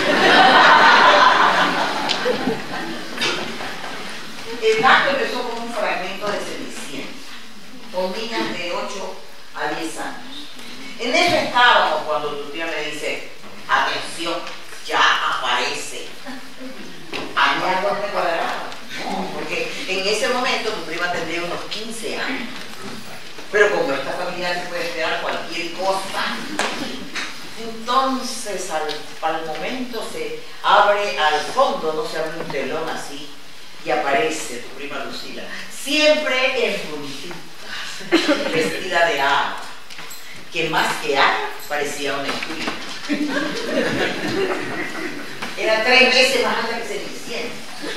El acto empezó con un fragmento de Cenicienta, con niñas de 8 a 10 años. En eso estábamos cuando tu tía me dice, atención, ya aparece. A mí algo me cuadraba, ¿no? Porque en ese momento tu prima tendría unos 15 años. Pero como esta familia se puede esperar cualquier cosa, entonces al momento se abre al fondo, no se abre un telón así, y aparece tu prima Lucila, siempre en puntitas, vestida de hada, que más que hada parecía una escuela. Era 3 veces más alta que Cenicienta.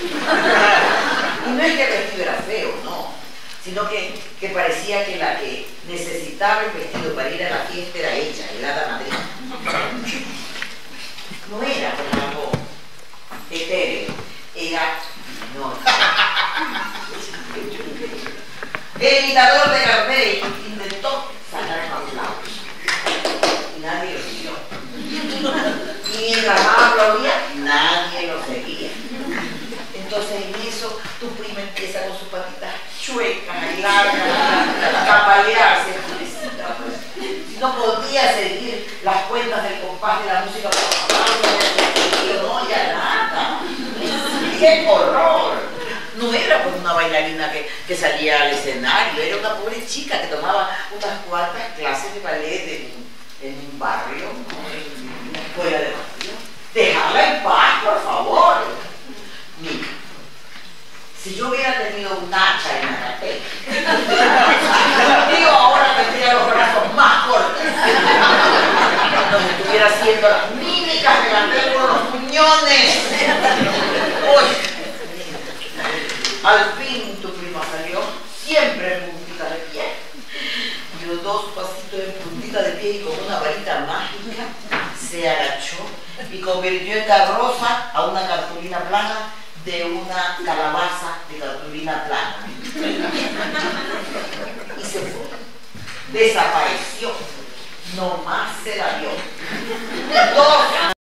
Y no es que el vestido era feo, no, sino que parecía que la que necesitaba el vestido para ir a la fiesta era ella, el hada madrina. No era como algo etéreo, era no. El imitador de Gardel intentó sacar un aplauso y nadie lo siguió. Y mientras más aplaudía, nadie lo seguía. Entonces en eso tu prima empieza con sus patitas chuecas y largas a tambalearse. No podía seguir las cuentas del compás de la música. No, ya nada. ¡Qué horror! No era pues una bailarina que salía al escenario, era una pobre chica que tomaba unas cuantas clases de ballet en un barrio, ¿no? En una escuela de barrio. Dejarla en paz, por favor. Mira, si yo hubiera tenido un hacha en la digo, ahora tendría los brazos más cortos. Donde estuviera haciendo las mímicas de Gardel con los puñones. Uy. Al fin tu prima salió, siempre en puntita de pie. Dio 2 pasitos en puntita de pie y con una varita mágica se agachó y convirtió en carroza a una cartulina plana de una calabaza de cartulina plana. Y se fue. Desapareció. No más se la vio. 2